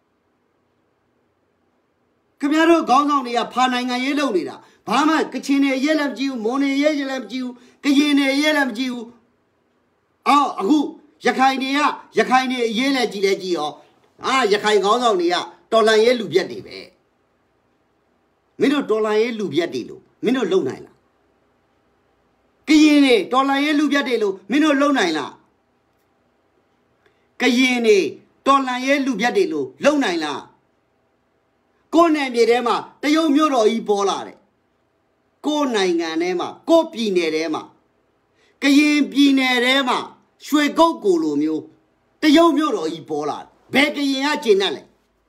ခင်ဗျားတို့ခေါင်းဆောင်တွေကဖာနိုင်ငံရေးလုပ်နေတာဘာမှကချင်တွေရဲလည်းမကြည့်ဘူးမွန်တွေရဲလည်းမကြည့်ဘူးကရင်တွေရဲလည်းမကြည့်ဘူးအော်အခုရခိုင်တွေကရခိုင်တွေရဲလည်းကြည့်လဲကြည့်ရောအာရခိုင်ခေါင်းဆောင်တွေကတော်လန်ရဲလူပြက်တွေပဲမင်းတို့တော်လန်ရဲလူပြက်တွေလို့မင်းတို့လုံနိုင်လားကရင်တွေတော်လန်ရဲလူပြက်တွေလို့မင်းတို့လုံနိုင်လားကရင်တွေတော်လန်ရဲလူပြက်တွေလို့လုံနိုင်လားကိုယ်နယ်မြေထဲမှာတရုတ်မြို့တော်ကြီးပေါ်လာတယ်ကိုယ်နိုင်ငံထဲမှာကိုယ်ပြည်နယ်ထဲမှာကရင်ပြည်နယ်ထဲမှာရွှေကုတ်ကိုလိုမျိုးတရုတ်မြို့တော်ကြီးပေါ်လာတယ်ဘယ်ကရင်ကကျင်တတ်လဲ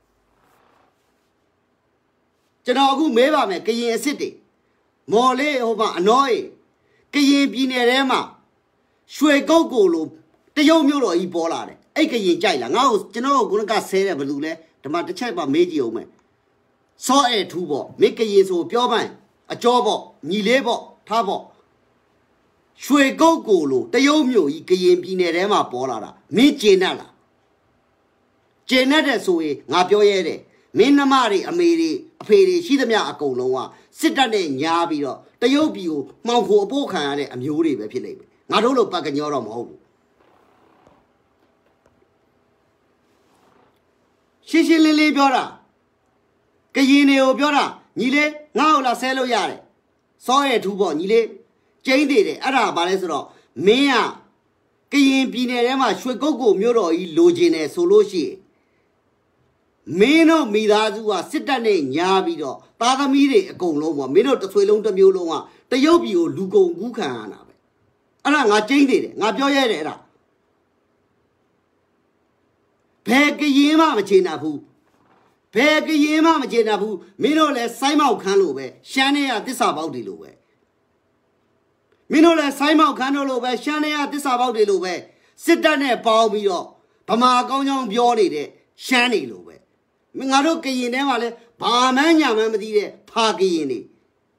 ကျွန်တော်အခုမဲပါမယ်ကရင်အစ်စ်တွေမော်လေးဟိုမှာအနောအေးကရင်ပြည်နယ်ထဲမှာရွှေကုတ်ကိုလိုတရုတ်မြို့တော်ကြီးပေါ်လာတယ်အဲ့ကရင်ကြိုက်လားငါ့ကိုကျွန်တော်ကကဆဲတယ်ဘလူလဲဒီမှာတစ်ချက်ပါမေးကြည့်အောင်မယ်စောအဲထူးပေါ့မိကရင်ဆိုပြောပန်းအကျော်ပေါ့ညီလေးပေါ့ထားပေါ့ရွှေကုတ်ကိုလိုတရုတ်မြို့ကြီးကရင်ပြည်နယ်ထဲမှာပေါ်လာတာမင်းကျင်တတ်လားကျင်တတ်တဲ့ဆိုရင်ငါပြောရဲတယ်မင်းနှမတွေအမေတွေအဖေတွေရှိသမျှအကုန်လုံးကစစ်တပ်နဲ့ညားပြီးတော့တရုတ်ပြည်ကိုမှောင်ခိုအပို့ခံရတဲ့အမျိုးတွေပဲဖြစ်နေပြီငါတို့လိုပတ်ကညောတော့မဟုတ်ဘူးရှင်းရှင်းလင်းလင်းပြောတာကရင်တွေကိုပြောတာညီလေးငါ့ကိုလာဆဲလို့ရတယ်စောရဲထူးပေါ့ညီလေးကျင်းသေးတယ်အဲ့ဒါဘာလဲဆိုတော့မင်းကကရင်ပြည်နယ်ထဲမှာရွှေကုတ်ကိုမြို့တော်ကြီးလိုချင်တယ်ဆိုလို့ရှိရင်မင်းတို့မိသားစုကစစ်တပ်နဲ့ညားပြီးတော့သားသမီးတွေအကုန်လုံးပေါ့မင်းတို့တစ်ဆွေလုံးတစ်မျိုးလုံးကတရုတ်ပြည်ကိုလူကုန်ကူးခံရတာပဲအဲ့ဒါငါကျင်းသေးတယ်ငါပြောရဲတယ်အဲ့ဒါဘယ်ကရင်မှမချင်တာဘူးဘယ်ကရင်မှမချင်တာဘူးမင်းတို့လည်းစိုင်းမောက်ခန်းလို့ပဲရှမ်းနေရတစ္ဆာပေါက်တွေလို့ပဲမင်းတို့လည်းစိုင်းမောက်ခန်းတို့လို့ပဲရှမ်းနေရတစ္ဆာပေါက်တွေလို့ပဲစစ်တပ်နဲ့ပေါင်းပြီးတော့ဗမာကောင်းကြောင်းပြောနေတဲ့ရှမ်းနေလို့ပဲငါတို့ကရင်ထဲမှာလဲဘာမှညာမှမသိတဲ့ဖာကရင်နေ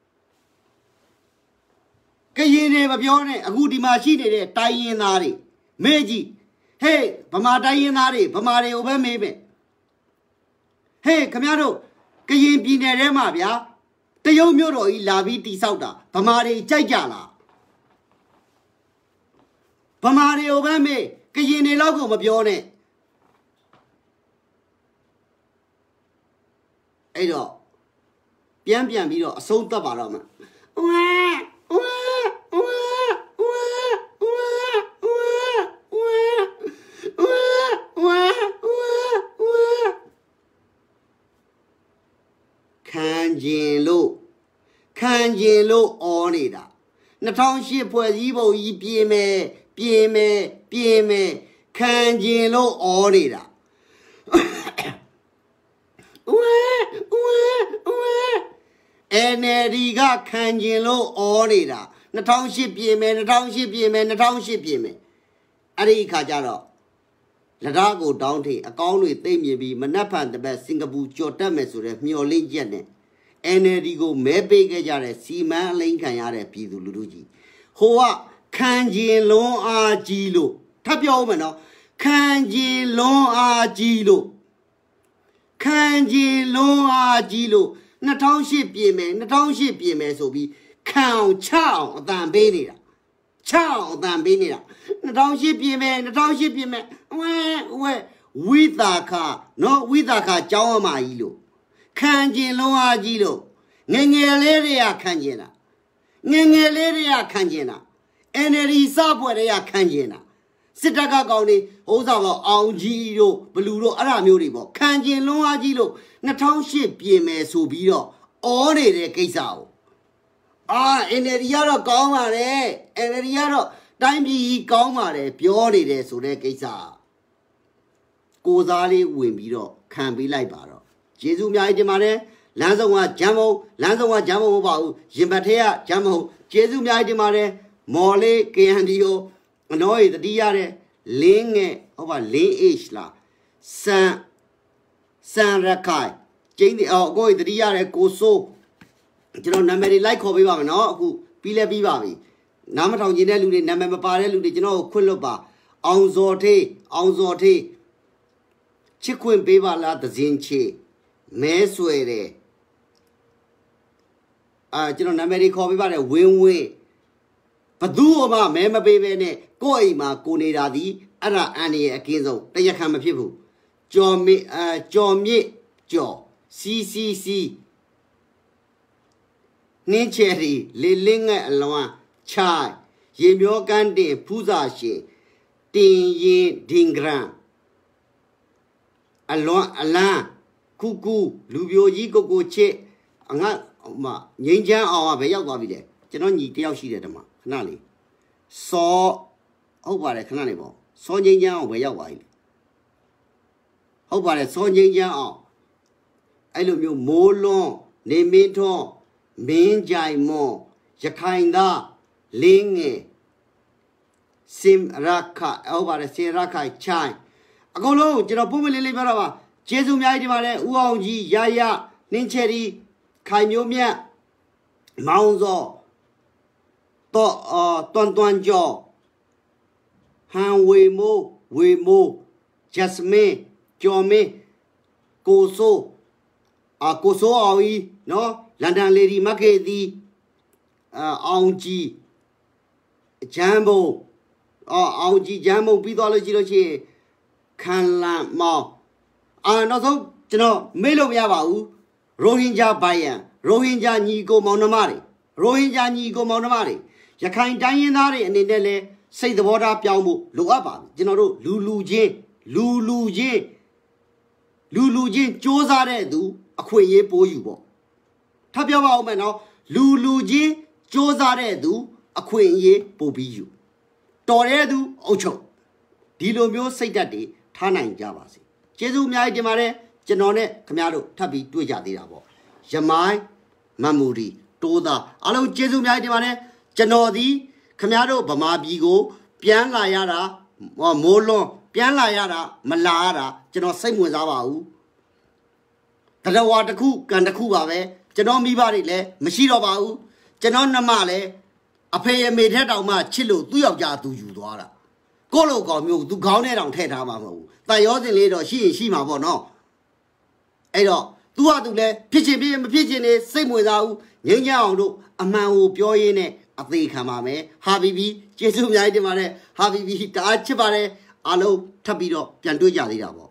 ကရင်တွေမပြောနဲ့အခုဒီမှာရှိနေတဲ့တိုင်းရင်းသားတွေမေးကြည့်ဟေးဗမာတိုင်းရင်းသားတွေဗမာတွေကိုပဲမေးမယ်ဟေးခင်ဗျားတို့ကရင်ပြည်နယ်ထဲမှာဗျာတရုတ်မြို့တော်ကြီးလာပြီးတိဆောက်တာဗမာတွေကြိုက်ကြလားဗမာတွေကိုပဲမေးကရင်တွေလောက်ကိုမပြောနဲ့အဲ့တော့ပြန်ပြန်ပြီးတော့အဆုံးသတ်ပါတော့မှာဝါဝါဝါဝါဝါဝါဝါဝါဝါခံကျင်လို့ခံကျင်လို့အော်နေတာ၂၀၀၈ဖွဲ့စည်းပုံကြီးပြင်မယ်ပြင်မယ်ပြင်မယ်ခံကျင်လို့အော်နေတာဝဲဝဲဝဲ အန် အယ် ဒီ ကခံကျင်လို့အော်နေတာနှစ်ထောင်ရှစ်ပြင်မယ်နှစ်ထောင်ရှစ်ပြင်မယ်နှစ်ထောင်ရှစ်ပြင်မယ်အဲ့ဒီအခါကျတော့လက်ဓာတ်ကိုတောင်းထိအကောင်းတွေသိမ့်မြင်ပြီးမနှက်ဖန်တပတ်စင်ကာပူကြော်တက်မယ်ဆိုတဲ့မျှော်လင့်ချက်နဲ့ N L D ကိုမဲပေးခဲ့ကြတဲ့စီမံအလိန်ခံရတဲ့ပြည်သူလူထုကြီးဟိုကခံကျင်လွန်အားကြီးလို့ထပ်ပြောဦးမယ်နော်ခံကျင်လွန်အားကြီးလို့ခံကျင်လွန်အားကြီးလို့နှစ်ထောင်ရှစ်ပြင်မယ်နှစ်ထောင်ရှစ်ပြင်မယ်ဆိုပြီးခံအောင်ချအောင်အတန်ပေးနေတာချအောင်အတန်ပေးနေတာနှစ်ထောင်ရှစ်ပြင်မယ်နှစ်ထောင်ရှစ်ပြင်မယ်ဝဲဝဲဝိသာခနော်ဝိသာခကျောင်းအမကြီးလို့ခံကျင်လွန်အားကြီးလို့ငငယ်လေးတွေကခံကျင်တာငငယ်လေးတွေကခံကျင်တာ N L D စပွဲတွေကခံကျင်တာစစ်တပ်ကကောင်တွေဟိုးစားပေါ့အောင်ကြီးတို့ဘလူတို့အဲ့ဒါမျိုးတွေပေါ့ခံကျင်လွန်အားကြီးလို့နှစ်ထောင်ရှစ်ပြင်မယ်ဆိုပြီးတော့အော်နေတဲ့ကိစ္စကိုအာ N L D ကတော့ကောင်းပါတယ် N L D ကတော့တိုင်းပြည်ကြီးကောင်းပါတယ်ပြောနေတယ်ဆိုတဲ့ကိစ္စကိုစားလေးဝင်ပြီးတော့ခံပေးလိုက်ပါတော့ယေရှုအများကြီးတင်ပါတယ်လမ်းဆောင်ကဂျမ်မုံလမ်းဆောင်ကဂျမ်မုံမဟုတ်ပါဘူးရင်ဘတ်ထဲကဂျမ်မုံယေရှုအများကြီးတင်ပါတယ်မော်လေး K N D O အနော်ရတတိရတဲ့လင်းငယ်ဟုတ်ပါလင်း H လားစံစံရခိုင်ကျင်းဒီအော်ကိုတတိရတဲ့ကိုစိုးကျွန်တော်နာမည်တွေလိုက်ခေါ်ပေးပါမယ်နော်အခုပြီးလဲပြီးပါပြီနားမထောင်ကျင်တဲ့လူတွေနာမည်မပါတဲ့လူတွေကျွန်တော်ကိုခွင့်လွတ်ပါအောင်စော်ထေးအောင်စော်ထေးချစ်ခွင့်ပေးပါလားသဇင်ချေမဲဆွဲတယ်အာကျွန်တော်နာမည်တွေခေါ်ပေးပါတယ်ဝင်းဝင်းဘသူ့မှမဲမပေးပဲနဲ့ကိုယ့်အိမ်မှာကိုနေတာဒီအဲ့ဒါအန်ရဲ့အကင်းဆုံးတရားခံမဖြစ်ဘူးကြော်မြစ်အာကြော်မြစ်ကြော် C C C နင်းချယ်ရီလေလင်းငယ်အလွမ်းချိုင်ရေမျောကန်းတင်ဖူးစာရှင်တင်ရင်ဒင်ဂရန်အလွမ်းအလန်းခုကူလူပြိုကြီးကိုကိုချစ်အငါမငိမ့်ချမ်းအောင်ကပဲရောက်သွားပြီလေကျွန်တော်ညီတယောက်ရှိတယ်တမခဏလေးစောဟုတ်ပါတယ်ခဏလေးပေါ့စောငိမ့်ချမ်းအောင်ပဲရောက်သွားပြီဟုတ်ပါတယ်စောငိမ့်ချမ်းအောင်အဲ့လိုမျိုးမိုးလွန်းနေမင်းထွန်းမင်းကြိုင်မွန်ရခိုင်သားလင်းငယ်စင်ရခဟုတ်ပါတယ်စင်ရခိုင်ချိုင်အကုန်လုံးကျွန်တော်ပုံမလေးလေးပြောတော့ပါကျေးဇူးအများကြီးတင်ပါတယ်ဦးအောင်ကြီးရရနင်းချယ်ရီခိုင်မျိုးမြတ်မောင်စောတော့အော်တွန်တွန်ကျော်ဟန်ဝေမိုးဝေမိုးဂျက်စမင်ကျော်မင်းကိုဆိုအာကိုဆိုအောင်ကြီးနော်လန်ဒန်လေဒီမက်ကေတီအာအောင်ကြီးဂျမ်ဘိုအော်အောင်ကြီးဂျမ်ဘိုပြီးသွားလို့ရှိလို့ရှိရင်ခန်လန်မောင်အာနောက်ဆုံးကျွန်တော်မေ့လို့မရပါဘူးရိုဟင်ဂျာဘိုင်ယန်ရိုဟင်ဂျာညီကိုမောင်နှမတွေရိုဟင်ဂျာညီကိုမောင်နှမတွေရခိုင်တိုင်းရင်းသားတွေအနေနဲ့လဲစိတ်သဘောထားပြောင်းဖို့လိုအပ်ပါပြီကျွန်တော်တို့လူလူချင်းလူလူချင်းလူလူချင်းစ조사တဲ့သူအခွင့်အရေးပိုးယူပေါ့ထပ်ပြောပါဦးမယ်နော်လူလူချင်းစ조사တဲ့သူအခွင့်အရေးပို့ပြီးယူတော်တဲ့သူအုပ်ချုပ်ဒီလိုမျိုးစိတ်ဓာတ်တွေထားနိုင်ကြပါစေကျေးဇူးအများကြီးတင်ပါတယ်ကျွန်တော်နဲ့ခင်ဗျားတို့ထပ်ပြီးတွေ့ကြသေးတာပေါ့ရမိုင်းမမ်မူရီတိုးသားအားလုံးကျေးဇူးအများကြီးတင်ပါတယ်ကျွန်တော်ဒီခင်ဗျားတို့ဗမာပြည်ကိုပြန်လာရတာမိုးလွန်ပြန်လာရတာမလာရတာကျွန်တော်စိတ်ဝင်စားပါဘူးတရားဝါတစ်ခုကန်တစ်ခုပါပဲကျွန်တော်မိဘတွေလည်းမရှိတော့ပါဘူးကျွန်တော်နှမလည်းအဖေအမေထက်တောင်မှချစ်လို့သူ့ယောက်ျားသူယူသွားတာကိုလိုကောင်မျိုးသူခေါင်းထဲတောင်ထည့်ထားမှာမဟုတ်ဘူးတန်ရောစင်လေးတော့ရှိရင်ရှိမှာပေါ့နော်အဲ့တော့သူကသူလည်းဖြစ်ချင်ဖြစ်မဖြစ်ချင်နေစိတ်ဝင်စားဘူးငိမ့်ကြအောင်တို့အမှန်ကိုပြောရင်းနဲ့အသေးခံပါမယ်ဟာဘီဘီကျေးဇူးအများကြီးတင်ပါတယ်ဟာဘီဘီတအားချစ်ပါတယ်အားလုံးထပ်ပြီးတော့ပြန်တွေ့ကြသေးတာပေါ့